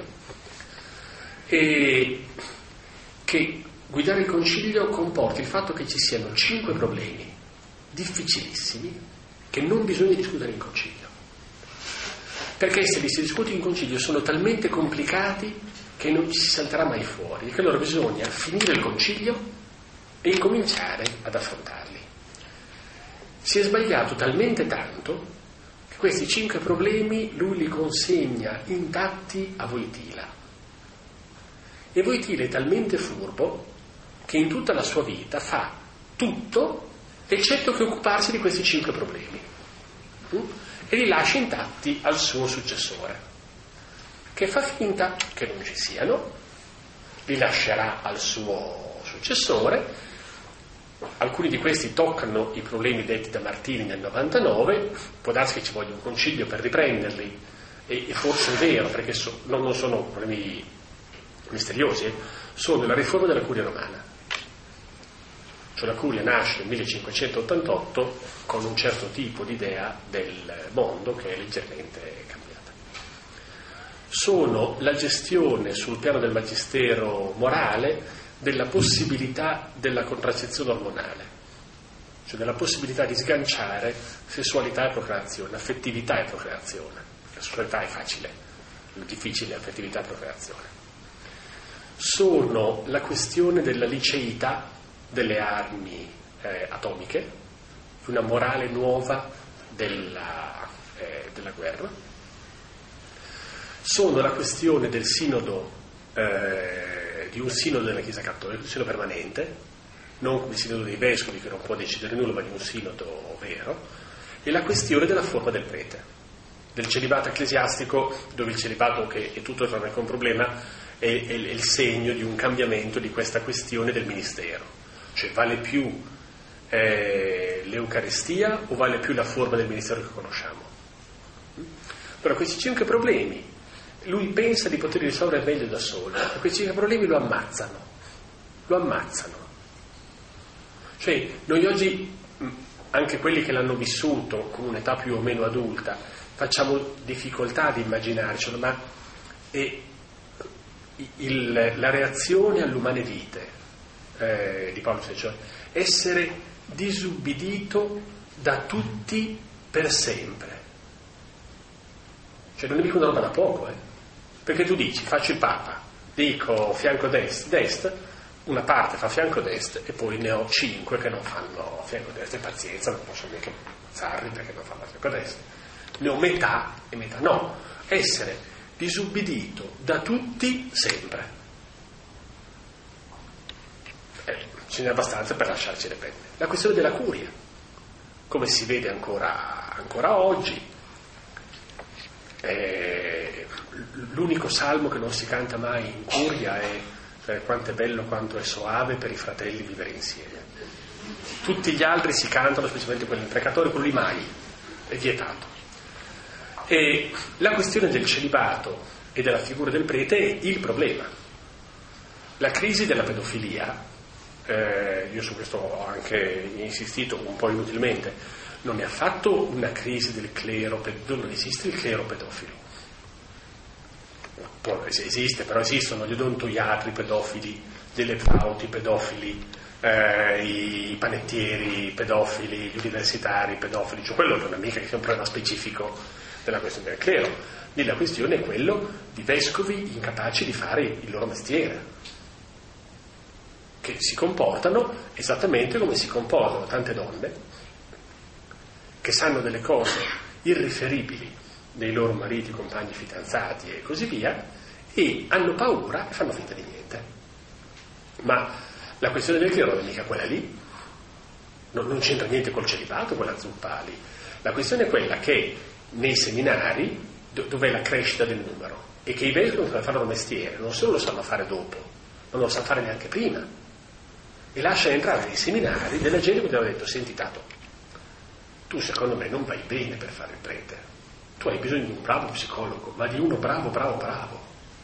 e che guidare il concilio comporta il fatto che ci siano cinque problemi difficilissimi che non bisogna discutere in concilio, perché se li si discute in concilio sono talmente complicati che non ci si salterà mai fuori, e che allora bisogna finire il concilio e incominciare ad affrontarli. Si è sbagliato talmente tanto che questi cinque problemi lui li consegna intatti a Wojtyla, e Wojtyla è talmente furbo che in tutta la sua vita fa tutto eccetto che occuparsi di questi cinque problemi e li lascia intatti al suo successore, che fa finta che non ci siano, li lascerà al suo successore. Alcuni di questi toccano i problemi detti da Martini nel novantanove, può darsi che ci voglia un concilio per riprenderli, e, e forse è vero, perché so, non, non sono problemi misteriosi, eh? Sono la riforma della curia romana. Cioè la curia nasce nel millecinquecentottantotto con un certo tipo di idea del mondo che è leggermente cambiata. Sono la gestione sul piano del magistero morale della possibilità della contraccezione ormonale, cioè della possibilità di sganciare sessualità e procreazione, affettività e procreazione. La sessualità è facile, il difficile è affettività e procreazione. Sono la questione della liceità delle armi eh, atomiche, una morale nuova della, eh, della guerra. Sono la questione del sinodo, eh, di un sinodo della Chiesa Cattolica, un sinodo permanente, non come il sinodo dei vescovi che non può decidere nulla, ma di un sinodo vero, e la questione della forma del prete, del celibato ecclesiastico, dove il celibato, che è tutto tranne un problema, è, è, è il segno di un cambiamento di questa questione del ministero. Cioè vale più eh, l'Eucaristia o vale più la forma del ministero che conosciamo? Però questi cinque problemi lui pensa di poter risolvere meglio da solo, e questi cinque problemi lo ammazzano, lo ammazzano. Cioè, noi oggi, anche quelli che l'hanno vissuto con un'età più o meno adulta, facciamo difficoltà ad immaginarcelo, ma è il, la reazione all'umane vite eh, di Paolo sei, cioè essere disubbidito da tutti per sempre. Cioè non è mica una roba da poco, eh? Perché tu dici, faccio il Papa, dico fianco dest, dest, una parte fa fianco dest e poi ne ho cinque che non fanno fianco dest, e pazienza, non posso mica ammazzarli perché non fanno fianco dest. Ne ho metà e metà no. Essere disubbidito da tutti sempre. Eh, ce n'è abbastanza per lasciarci le penne. La questione della curia, come si vede ancora, ancora oggi, eh, l'unico salmo che non si canta mai in curia è cioè, quanto è bello, quanto è soave per i fratelli vivere insieme. Tutti gli altri si cantano, specialmente quelli imprecatori, quelli mai, è vietato. E la questione del celibato e della figura del prete è il problema. La crisi della pedofilia, eh, io su questo ho anche insistito un po' inutilmente, non è affatto una crisi del clero, non esiste il clero pedofilo. Può, esiste, però esistono gli odontoiatri pedofili, gli elettrauti pedofili, eh, i panettieri pedofili, gli universitari pedofili, cioè quello non è mica che sia un problema specifico della questione del clero. Lì la questione è quello di vescovi incapaci di fare il loro mestiere, che si comportano esattamente come si comportano tante donne che sanno delle cose irriferibili dei loro mariti, compagni, fidanzati e così via, e hanno paura e fanno finta di niente. Ma la questione del clero non è mica quella lì, non, non c'entra niente col celibato, quella Zuppali. La questione è quella che nei seminari, dove è la crescita del numero, e che i vescovi non sanno fare il mestiere, non solo lo sanno fare dopo, non lo sanno fare neanche prima, e lascia entrare nei seminari della gente che ti aveva detto: senti Tato, tu secondo me non vai bene per fare il prete, tu hai bisogno di un bravo psicologo, ma di uno bravo, bravo, bravo.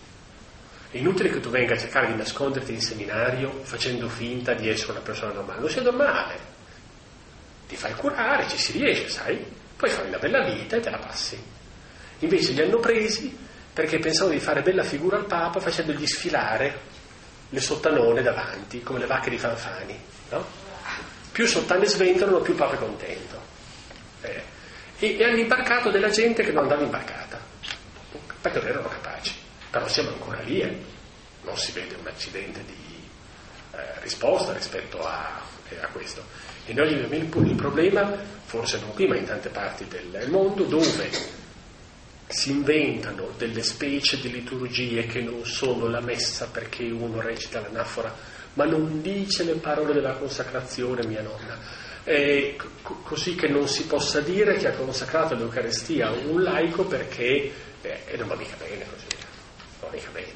È inutile che tu venga a cercare di nasconderti in seminario facendo finta di essere una persona normale, non sei normale, ti fai curare, ci si riesce, sai? Poi fai una bella vita e te la passi. Invece li hanno presi perché pensavano di fare bella figura al Papa facendogli sfilare le sottanone davanti, come le vacche di Fanfani, no? Più sottane sventolano, più il Papa è contento. Eh. E, e hanno imbarcato della gente che non andava imbarcata, perché non erano capaci. Però siamo ancora lì, eh. Non si vede un accidente di eh, risposta rispetto a, eh, a questo. E noi abbiamo il, il problema, forse non qui ma in tante parti del mondo, dove si inventano delle specie di liturgie che non sono la messa perché uno recita l'anafora ma non dice le parole della consacrazione, mia nonna, e c- così che non si possa dire che ha consacrato l'Eucaristia a un laico perché eh, non va mica bene così, non va mica bene.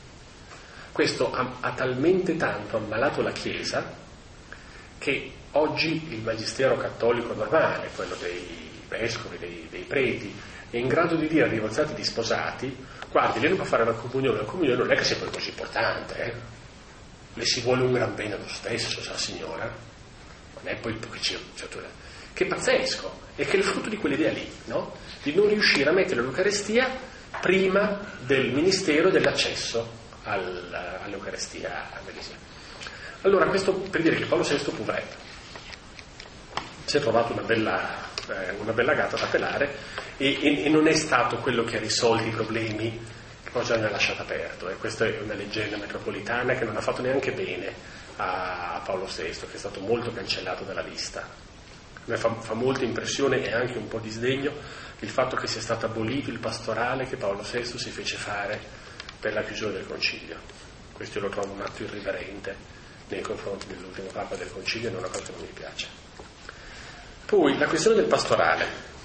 Questo ha, ha talmente tanto ammalato la Chiesa che oggi il magistero cattolico normale, quello dei vescovi, dei, dei preti, è in grado di dire ai divorziati di sposati: guardi, lei non può fare la comunione, la comunione non è che sia poi così importante, eh? Le si vuole un gran bene lo stesso, sa signora, non è poi che c'è, cioè, che pazzesco, e che è il frutto di quell'idea lì, no? Di non riuscire a mettere l'Eucaristia prima del ministero dell'accesso al, all'Eucaristia. Allora, questo per dire che Paolo sesto, poveretto, si è trovato una bella, eh, una bella gatta da pelare e, e, e non è stato quello che ha risolto i problemi che poi già ne ha lasciato aperto. E questa è una leggenda metropolitana che non ha fatto neanche bene a, a Paolo sesto, che è stato molto cancellato dalla vista. A me fa, fa molta impressione e anche un po' di sdegno il fatto che sia stato abolito il pastorale che Paolo sesto si fece fare per la chiusura del concilio. Questo io lo trovo un atto irriverente nei confronti dell'ultimo Papa del Concilio, è una cosa che non mi piace. Poi la questione del pastorale,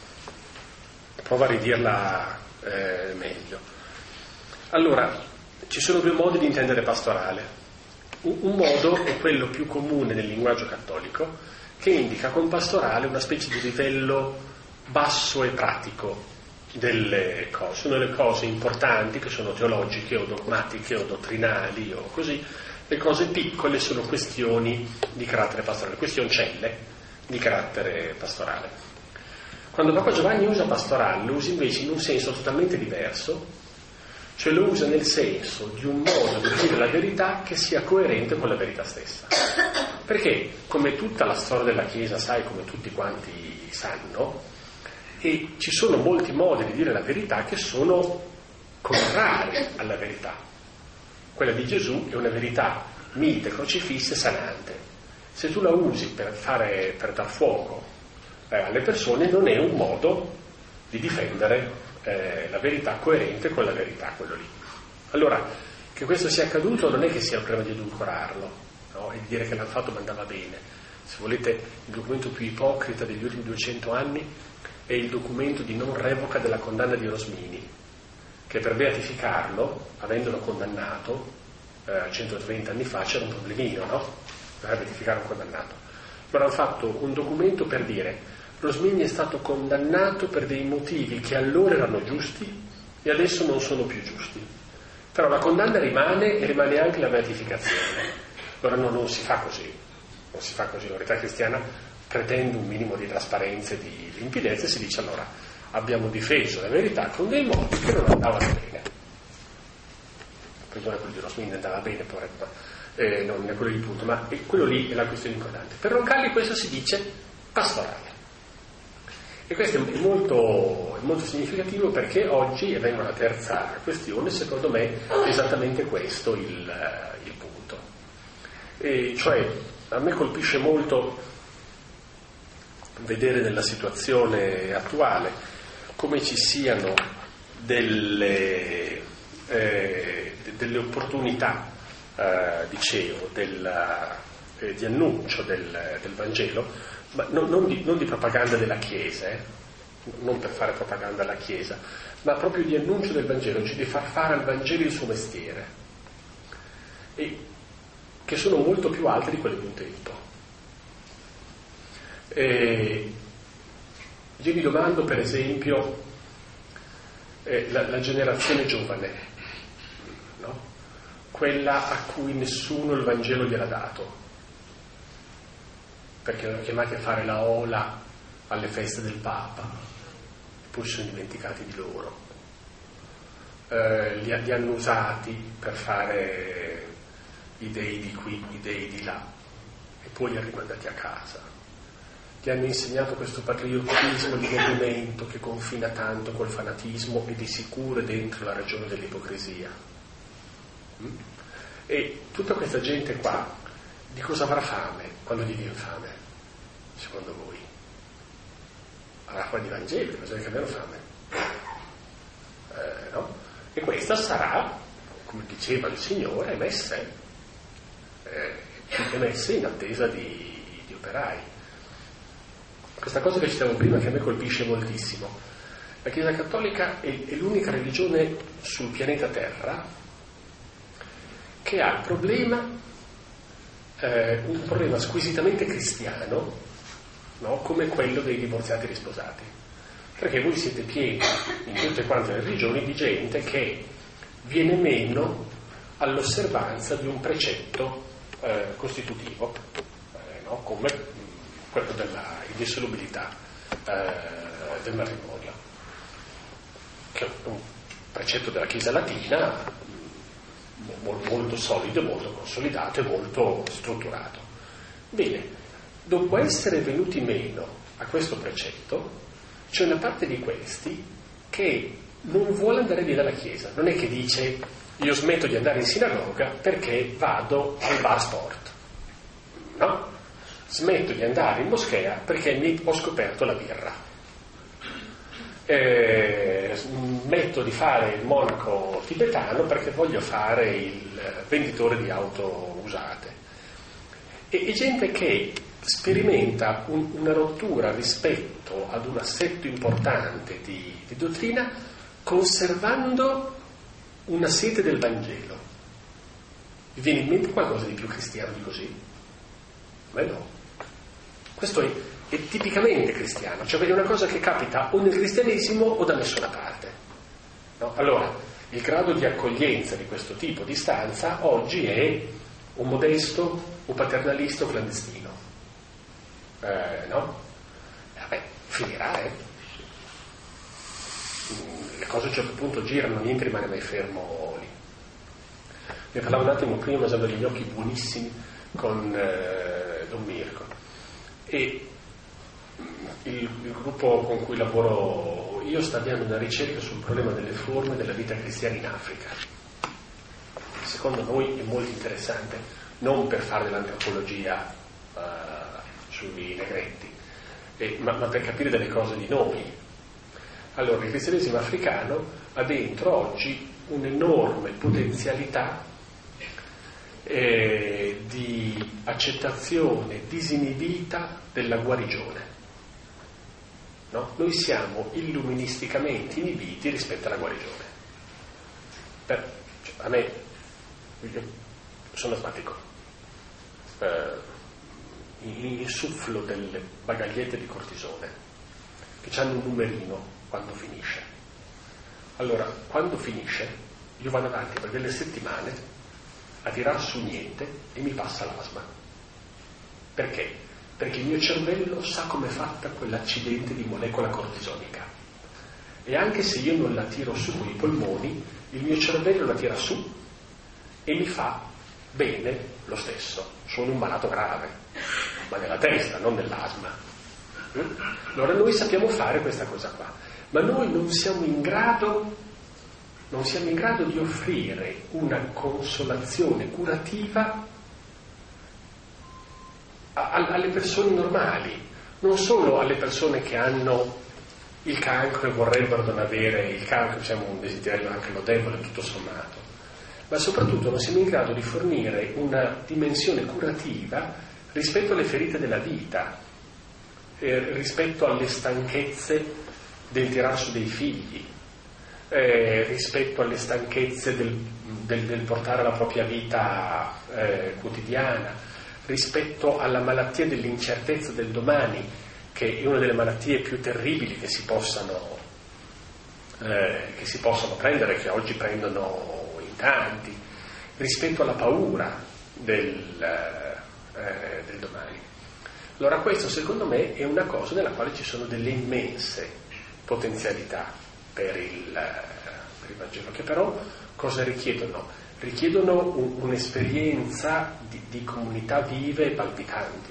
provo a ridirla eh, meglio. Allora, ci sono due modi di intendere pastorale. Un, un modo è quello più comune nel linguaggio cattolico, che indica con pastorale una specie di livello basso e pratico delle cose. Sono le cose importanti che sono teologiche o dogmatiche o dottrinali o così, Le cose piccole sono questioni di carattere pastorale, questioncelle di carattere pastorale. Quando Papa Giovanni usa pastorale, lo usa invece in un senso totalmente diverso, cioè lo usa nel senso di un modo di dire la verità che sia coerente con la verità stessa. Perché, come tutta la storia della Chiesa, sai, come tutti quanti sanno, e ci sono molti modi di dire la verità che sono contrari alla verità. Quella di Gesù è una verità mite, crocifissa e sanante. Se tu la usi per fare, per dar fuoco eh, alle persone, non è un modo di difendere eh, la verità coerente con la verità, quello lì. Allora, che questo sia accaduto non è che sia il problema di edulcorarlo, no? E di dire che l'hanno fatto ma andava bene. Se volete, il documento più ipocrita degli ultimi duecento anni è il documento di non revoca della condanna di Rosmini, che per beatificarlo, avendolo condannato eh, centotrenta anni fa, c'era un problemino, no? Per beatificare un condannato. Allora hanno fatto un documento per dire: Rosmini è stato condannato per dei motivi che allora erano giusti e adesso non sono più giusti. Però la condanna rimane e rimane anche la beatificazione. Allora no, non si fa così. Non si fa così. La verità cristiana pretende un minimo di trasparenza e di limpidezza e si dice: allora, abbiamo difeso la verità con dei modi che non andavano bene. Perdona, quello di Rosmini andava bene, poi, eh, non è quello il punto, ma è, quello lì è la questione importante. Per Roncalli questo si dice pastorale. E questo è molto, è molto significativo, perché oggi, e vengo alla terza questione, secondo me è esattamente questo il, il punto. E cioè, a me colpisce molto vedere nella situazione attuale come ci siano delle, eh, delle opportunità, eh, dicevo, del, eh, di annuncio del, del Vangelo, ma non, non, di, non di propaganda della Chiesa, eh, non per fare propaganda alla Chiesa, ma proprio di annuncio del Vangelo, cioè di far fare al Vangelo il suo mestiere, e che sono molto più alti di quelli di un tempo. E io mi domando, per esempio, eh, la, la generazione giovane, no? Quella a cui nessuno il Vangelo gliel'ha dato, perché erano chiamati a fare la ola alle feste del Papa, poi si sono dimenticati di loro, eh, li, li hanno usati per fare i dei di qui, i dei di là, e poi li hanno rimandati a casa. Gli hanno insegnato questo patriottismo di movimento che confina tanto col fanatismo e di sicuro è dentro la ragione dell'ipocrisia. Mm? E tutta questa gente qua di cosa avrà fame quando gli viene fame, secondo voi? Avrà fame di Vangelo, bisogna che abbiano fame. Eh, no? E questa sarà, come diceva il Signore, messe, eh, messe in attesa di, di operai. Questa cosa che citavo prima, che a me colpisce moltissimo: la Chiesa Cattolica è, è l'unica religione sul pianeta Terra che ha il problema, eh, un problema squisitamente cristiano, no? Come quello dei divorziati risposati, perché voi siete pieni in tutte quante le religioni di gente che viene meno all'osservanza di un precetto eh, costitutivo, eh, no? Come quello della indissolubilità eh, del matrimonio, che è un precetto della Chiesa latina molto, molto solido, molto consolidato e molto strutturato. Bene, dopo essere venuti meno a questo precetto, c'è una parte di questi che non vuole andare via dalla Chiesa. Non è che dice: io smetto di andare in sinagoga perché vado al bar sport, no? Smetto di andare in moschea perché mi ho scoperto la birra, eh, smetto di fare il monaco tibetano perché voglio fare il venditore di auto usate. E, e gente che sperimenta un, una rottura rispetto ad un assetto importante di, di dottrina, conservando una sete del Vangelo. Vi viene in mente qualcosa di più cristiano di così? Beh no. Questo è, è tipicamente cristiano, cioè è una cosa che capita o nel cristianesimo o da nessuna parte, no? Allora, il grado di accoglienza di questo tipo di stanza oggi è un modesto, un paternalista o clandestino. Eh, no? Vabbè, finirà, eh. Le cose a un certo punto girano, niente rimane mai fermo lì. Ne parlavo un attimo prima usando degli occhi buonissimi con eh, Don Mirko. E il, il gruppo con cui lavoro io sta avviando una ricerca sul problema delle forme della vita cristiana in Africa. Secondo noi è molto interessante, non per fare dell'antropologia uh, sui negretti, eh, ma, ma per capire delle cose di noi. Allora, il cristianesimo africano ha dentro oggi un'enorme potenzialità eh, di accettazione disinibita della guarigione. No? Noi siamo illuministicamente inibiti rispetto alla guarigione. Per, cioè, a me, io sono asmatico, eh, insufflo delle bagagliette di cortisone che hanno un numerino quando finisce. Allora, quando finisce, io vado avanti per delle settimane a tirar su niente e mi passa l'asma. Perché? Perché il mio cervello sa com'è fatta quell'accidente di molecola cortisonica. E anche se io non la tiro su con i polmoni, il mio cervello la tira su e mi fa bene lo stesso. Sono un malato grave, ma nella testa, non nell'asma. Allora noi sappiamo fare questa cosa qua, ma noi non siamo in grado, non siamo in grado di offrire una consolazione curativa alle persone normali, non solo alle persone che hanno il cancro e vorrebbero non avere il cancro, diciamo un desiderio anche lodevole tutto sommato, ma soprattutto non siamo in grado di fornire una dimensione curativa rispetto alle ferite della vita, eh, rispetto alle stanchezze del tirar su dei figli, eh, rispetto alle stanchezze del, del, del portare la propria vita eh, quotidiana, rispetto alla malattia dell'incertezza del domani, che è una delle malattie più terribili che si possano, eh, che si possono prendere, che oggi prendono in tanti, rispetto alla paura del, eh, del domani. Allora questo secondo me è una cosa nella quale ci sono delle immense potenzialità per il, per il Vangelo, che però cosa richiedono? richiedono un, un'esperienza di, di comunità vive e palpitanti,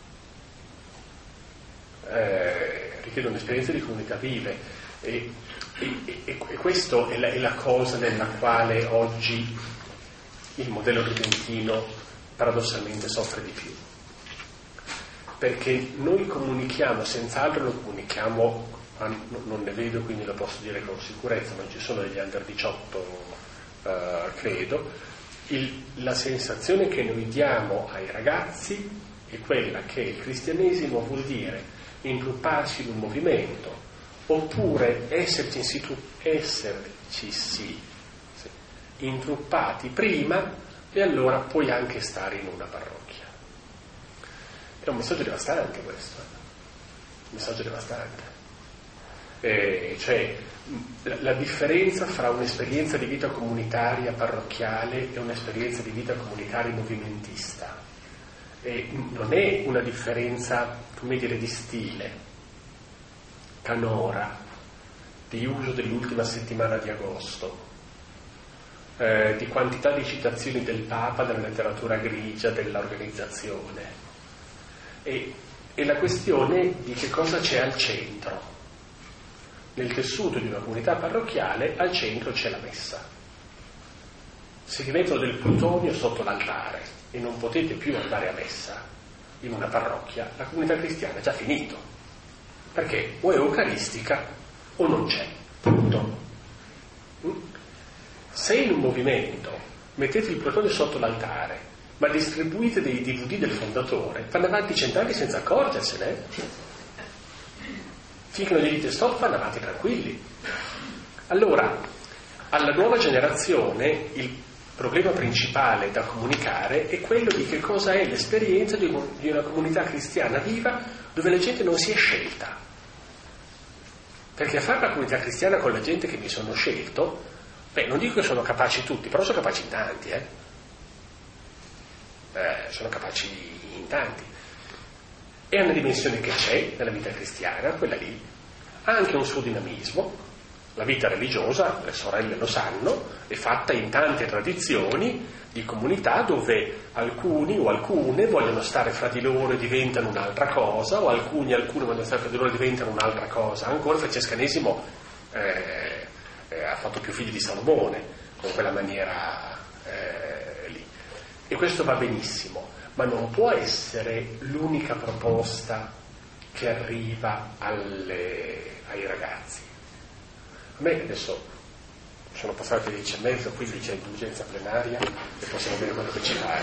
eh, richiedono un'esperienza di comunità vive e, e, e, e questo è la, è la cosa nella quale oggi il modello tridentino paradossalmente soffre di più, perché noi comunichiamo, senz'altro lo comunichiamo, non ne vedo quindi lo posso dire con sicurezza, ma ci sono degli under diciotto Uh, credo, il, la sensazione che noi diamo ai ragazzi è quella che il cristianesimo vuol dire intrupparsi in un movimento oppure esserci, situ, esserci sì, sì, intruppati prima e allora puoi anche stare in una parrocchia. È un messaggio devastante questo, un messaggio devastante. Eh, cioè la, la differenza fra un'esperienza di vita comunitaria parrocchiale e un'esperienza di vita comunitaria movimentista eh, non è una differenza, come dire, di stile, canora, di uso dell'ultima settimana di agosto, eh, di quantità di citazioni del Papa nella letteratura grigia dell'organizzazione, e, e la questione di che cosa c'è al centro. Nel tessuto di una comunità parrocchiale al centro c'è la messa. Se vi mettono del plutonio sotto l'altare e non potete più andare a messa in una parrocchia, la comunità cristiana è già finito, perché o è eucaristica o non c'è, punto. Se in un movimento mettete il plutonio sotto l'altare ma distribuite dei D V D del fondatore, vanno avanti cent'anni senza accorgersene. Finché non gli dite stop, vanno avanti tranquilli. Allora, alla nuova generazione il problema principale da comunicare è quello di che cosa è l'esperienza di una comunità cristiana viva dove la gente non si è scelta. Perché a fare la comunità cristiana con la gente che mi sono scelto, beh, non dico che sono capaci tutti, però sono capaci in tanti, eh. eh, sono capaci in tanti. È una dimensione che c'è nella vita cristiana, quella lì, ha anche un suo dinamismo. La vita religiosa, le sorelle lo sanno, è fatta in tante tradizioni di comunità dove alcuni o alcune vogliono stare fra di loro e diventano un'altra cosa, o alcuni e alcune vogliono stare fra di loro e diventano un'altra cosa. Ancora il francescanesimo eh, eh, ha fatto più figli di Salomone con quella maniera eh, lì. E questo va benissimo, ma non può essere l'unica proposta che arriva alle, ai ragazzi. A me adesso sono passate le dieci e mezzo, quindi c'è indulgenza plenaria e possiamo vedere quello che ci pare.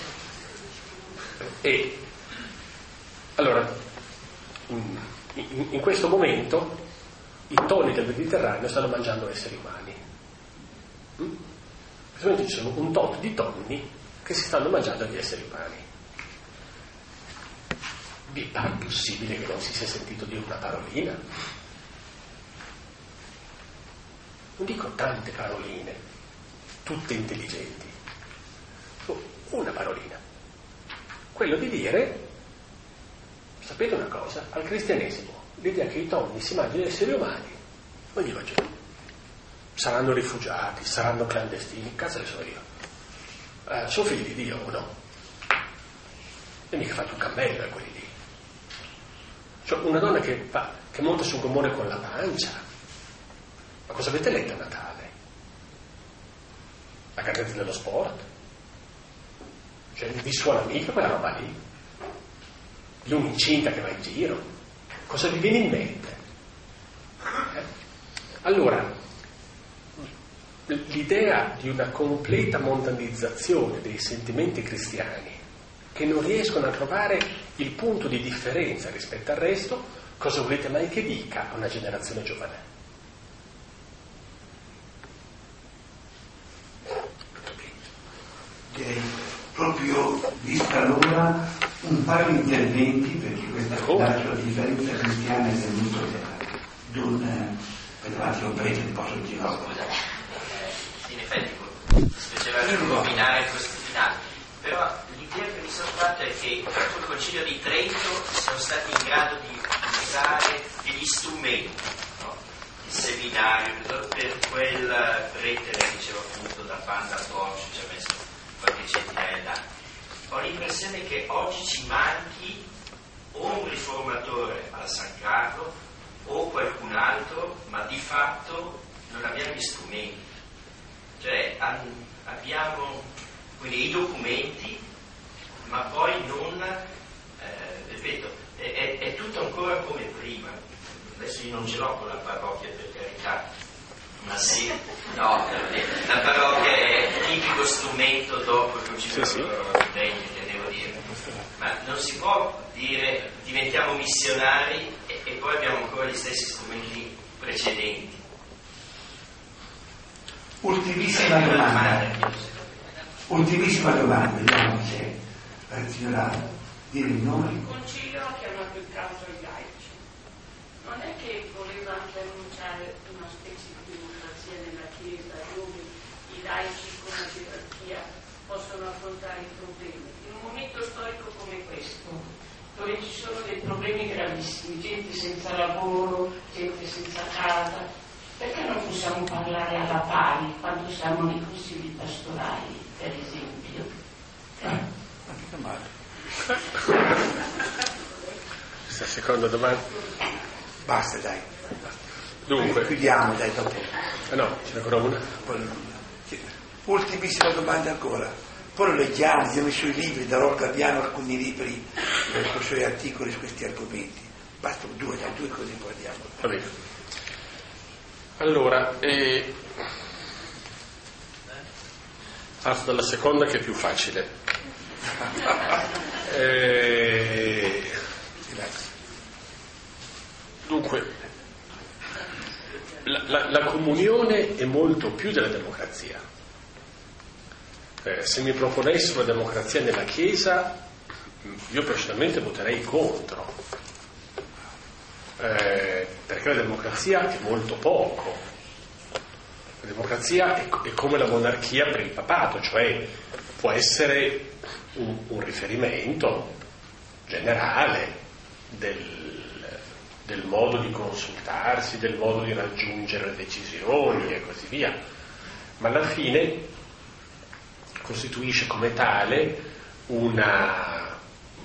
E allora, in, in, in questo momento i tonni del Mediterraneo stanno mangiando esseri umani. Mm? In questo momento ci sono un tot di tonni che si stanno mangiando gli esseri umani. Vi pare possibile che non si sia sentito dire una parolina? Non dico tante paroline, tutte intelligenti, una parolina. Quello di dire, sapete una cosa, al cristianesimo l'idea che i tonni si mangiano gli esseri umani, non gli va giù. Saranno rifugiati, saranno clandestini, cazzo ne so io. Eh, sono figli di Dio o no? E mica fate un cammello a quelli lì. Cioè, una donna che, fa, che monta su un gommone con la pancia. Ma cosa avete letto a Natale? La Gazzetta dello Sport? Cioè, vi suona mica quella roba lì? Di un'incinta che va in giro? Cosa vi viene in mente? Eh? Allora, l'idea di una completa mondanizzazione dei sentimenti cristiani che non riescono a trovare il punto di differenza rispetto al resto, cosa volete mai che dica a una generazione giovane? Direi proprio vista l'ora un paio di interventi, perché questa oh. la differenza cristiana è venuta d'un davanti a un paese un po' sottile. In effetti spiaceva rovinare questo finale, però l'idea che mi sono fatta è che dopo il Concilio di Trento siamo stati in grado di usare degli strumenti, no? Il seminario, per quel prete che dicevo appunto da Panda Porsche ci ha messo qualche centinaia d'anni. Ho l'impressione che oggi ci manchi o un riformatore alla San Carlo o qualcun altro, ma di fatto non abbiamo gli strumenti. Cioè abbiamo quindi i documenti, ma poi non, eh, ripeto, è, è, è tutto ancora come prima. Adesso io non ce l'ho con la parrocchia, per carità, ma sì, no, la parrocchia è il tipico strumento dopo il Concilio sì, sì. che devo dire, ma non si può dire diventiamo missionari e, e poi abbiamo ancora gli stessi strumenti precedenti. Ultimissima domanda. Ultimissima domanda, vediamo se la signora dire il nome. Il Concilio ha chiamato in causa i laici. Non è che voleva anche annunciare una specie di democrazia nella Chiesa dove i laici con la gerarchia possono affrontare i problemi. In un momento storico come questo, dove ci sono dei problemi gravissimi, gente senza lavoro, gente senza casa, perché non possiamo parlare alla pari quando siamo nei consigli pastorali, per esempio? Ma mica male. Questa seconda domanda. Basta, dai. Dunque. Chiudiamo, dai, dopo. Ah no, c'è ancora una? Ultimissima domanda ancora. Poi lo leggiamo, abbiamo messo i libri, darò al Gabbiano alcuni libri con i suoi articoli su questi argomenti. Basta due, dai, due così poi andiamo. Va bene. Allora, eh, parto dalla seconda che è più facile. eh, dunque, la, la, la comunione è molto più della democrazia. Eh, se mi proponessero la democrazia nella Chiesa, io personalmente voterei contro. Eh, perché la democrazia è molto poco. La democrazia è, è come la monarchia per il papato, cioè può essere un, un riferimento generale del, del modo di consultarsi, del modo di raggiungere le decisioni e così via, ma alla fine costituisce come tale una,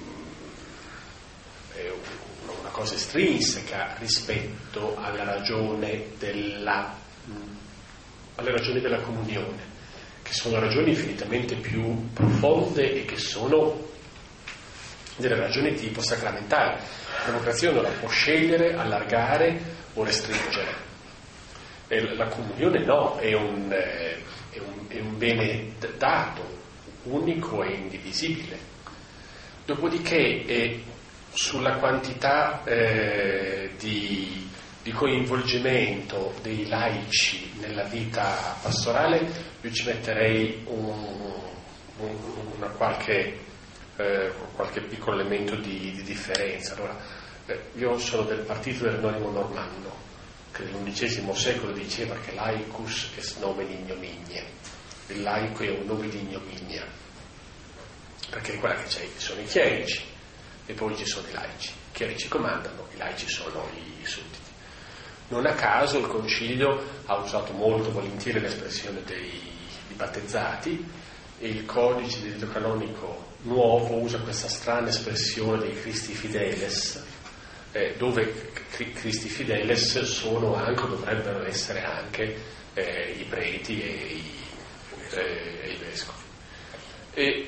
una cosa estrinseca rispetto alla ragione della, alle ragioni della comunione, che sono ragioni infinitamente più profonde e che sono delle ragioni tipo sacramentale. La democrazia non la può scegliere, allargare o restringere. E la comunione no, è un, è un, è un bene dato, unico e indivisibile. Dopodiché è sulla quantità eh, di, di coinvolgimento dei laici nella vita pastorale, io ci metterei un, un, una qualche Eh, qualche piccolo elemento di, di differenza. Allora, eh, io sono del partito dell'Anonimo Normanno, che nell'undicesimo secolo diceva che laicus est nomen ignominie, il laico è un nome di ignominia, perché quella che c'è sono i chierici e poi ci sono i laici. I chierici comandano, i laici sono i, i sudditi. Non a caso il Concilio ha usato molto volentieri l'espressione dei, dei battezzati, e il codice di diritto canonico nuovo usa questa strana espressione dei Christi Fideles, eh, dove Christi Fideles sono anche, dovrebbero essere anche eh, i preti e i, eh, e i vescovi. E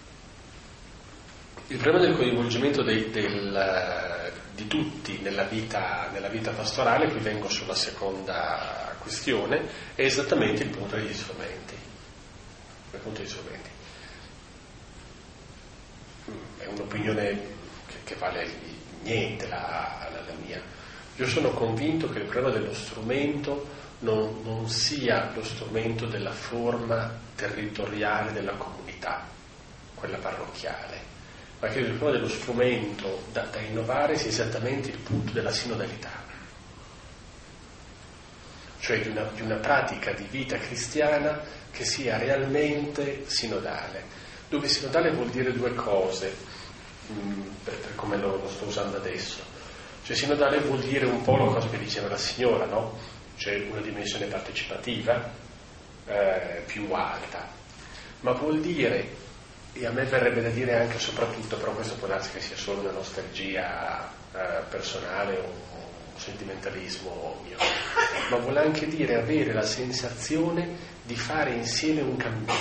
il problema del coinvolgimento dei, del, di tutti nella vita, nella vita pastorale, qui vengo sulla seconda questione, è esattamente il punto degli strumenti. Il punto degli strumenti. È un'opinione che, che vale niente la, la, la mia. Io sono convinto che il problema dello strumento non, non sia lo strumento della forma territoriale della comunità, quella parrocchiale, ma che il problema dello strumento da, da innovare sia esattamente il punto della sinodalità, cioè di una, di una pratica di vita cristiana che sia realmente sinodale, dove sinodale vuol dire due cose, mh, per, per come lo, lo sto usando adesso. Cioè sinodale vuol dire un po' la cosa che diceva la signora, no? Cioè una dimensione partecipativa eh, più alta, ma vuol dire, e a me verrebbe da dire anche soprattutto, però questo può darsi che sia solo una nostalgia eh, personale o un sentimentalismo mio, ma vuole anche dire avere la sensazione di fare insieme un cammino,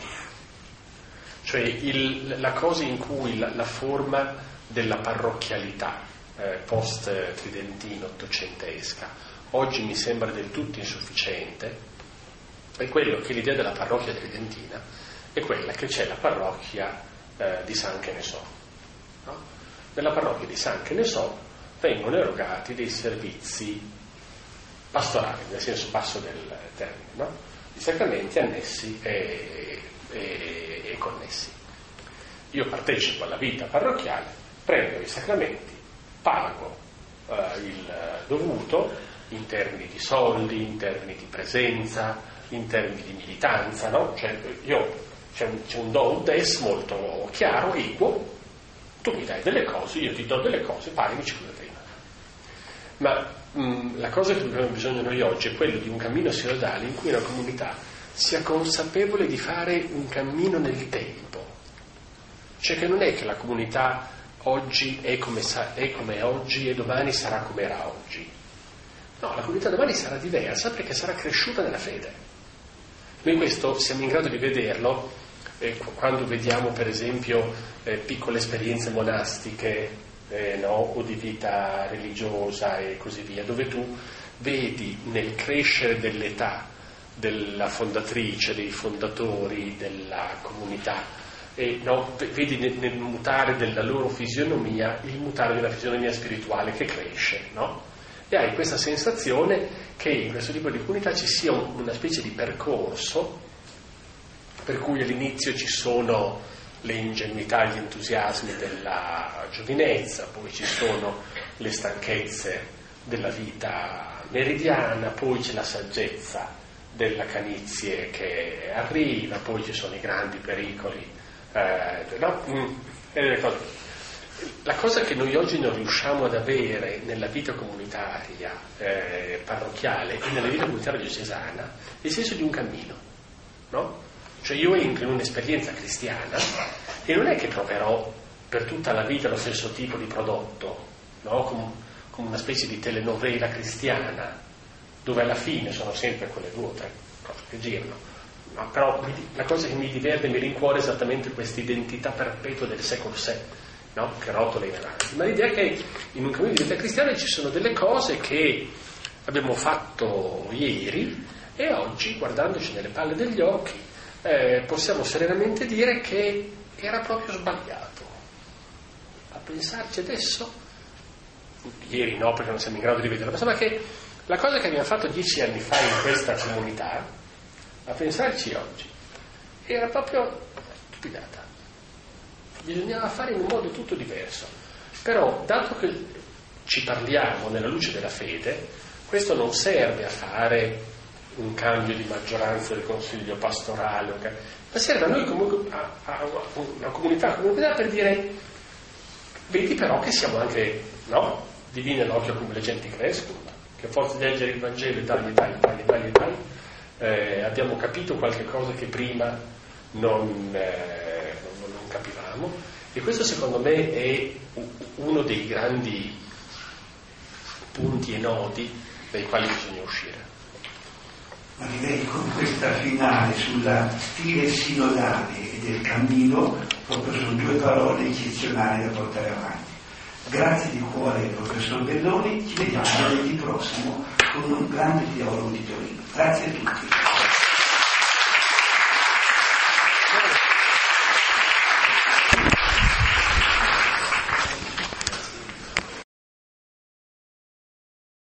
cioè il, la cosa in cui la, la forma della parrocchialità eh, post-tridentina, ottocentesca, oggi mi sembra del tutto insufficiente, è quello che l'idea della parrocchia tridentina è quella che c'è la parrocchia eh, di San Che ne so, no? Nella parrocchia di San Che ne so vengono erogati dei servizi pastorali, nel senso basso del termine, no? I sacramenti annessi e, e, e connessi. Io partecipo alla vita parrocchiale, prendo i sacramenti, pago eh, il dovuto in termini di soldi, in termini di presenza, in termini di militanza, no? Cioè io c'è un, c'è un do des molto chiaro, equo, tu mi dai delle cose, io ti do delle cose, pagami come prima. Ma mh, la cosa che abbiamo bisogno noi oggi è quello di un cammino sinodale in cui la comunità sia consapevole di fare un cammino nel tempo. Cioè che non è che la comunità oggi è come, sa- è come è oggi e domani sarà come era oggi. No, la comunità domani sarà diversa perché sarà cresciuta nella fede. Noi questo siamo in grado di vederlo eh, quando vediamo per esempio eh, piccole esperienze monastiche eh, no? o di vita religiosa e così via, dove tu vedi nel crescere dell'età della fondatrice, dei fondatori della comunità, e no, vedi nel, nel mutare della loro fisionomia il mutare della fisionomia spirituale che cresce, no? E hai questa sensazione che in questo tipo di comunità ci sia un, una specie di percorso per cui all'inizio ci sono le ingenuità e gli entusiasmi della giovinezza, poi ci sono le stanchezze della vita meridiana, poi c'è la saggezza della canizie che arriva, poi ci sono i grandi pericoli eh, no? Mm, le cose. La cosa che noi oggi non riusciamo ad avere nella vita comunitaria eh, parrocchiale e nella vita comunitaria diocesana è il senso di un cammino, no? Cioè io entro in un'esperienza cristiana e non è che troverò per tutta la vita lo stesso tipo di prodotto, no? Come, come una specie di telenovela cristiana, dove alla fine sono sempre quelle due o tre cose che girano, no? Però la cosa che mi diverte e mi rincuora è esattamente questa identità perpetua del secolo sé, no? Che rotola in avanti. Ma l'idea è che in un cammino di vita cristiana ci sono delle cose che abbiamo fatto ieri e oggi, guardandoci nelle palle degli occhi, eh, possiamo serenamente dire che era proprio sbagliato. A pensarci adesso, ieri no perché non siamo in grado di vederlo, ma insomma che la cosa che abbiamo fatto dieci anni fa in questa comunità, a pensarci oggi, era proprio stupidata. Bisognava fare in un modo tutto diverso. Però, dato che ci parliamo nella luce della fede, questo non serve a fare un cambio di maggioranza del consiglio pastorale, okay? Ma serve a noi comunque, a, a una comunità comunità per dire, vedi però che siamo anche, no? Divini all'occhio come le genti crescono, che a forza di leggere il Vangelo e tagli, tagli, tagli, tagli, tagli, eh, abbiamo capito qualche cosa che prima non... Eh, capivamo, e questo secondo me è uno dei grandi punti e nodi dai quali bisogna uscire. Ma direi con questa finale sulla stile sinodale e del cammino proprio sono due parole eccezionali da portare avanti. Grazie di cuore professor Belloni, ci vediamo venerdì prossimo con un grande teologo di Torino. Grazie a tutti.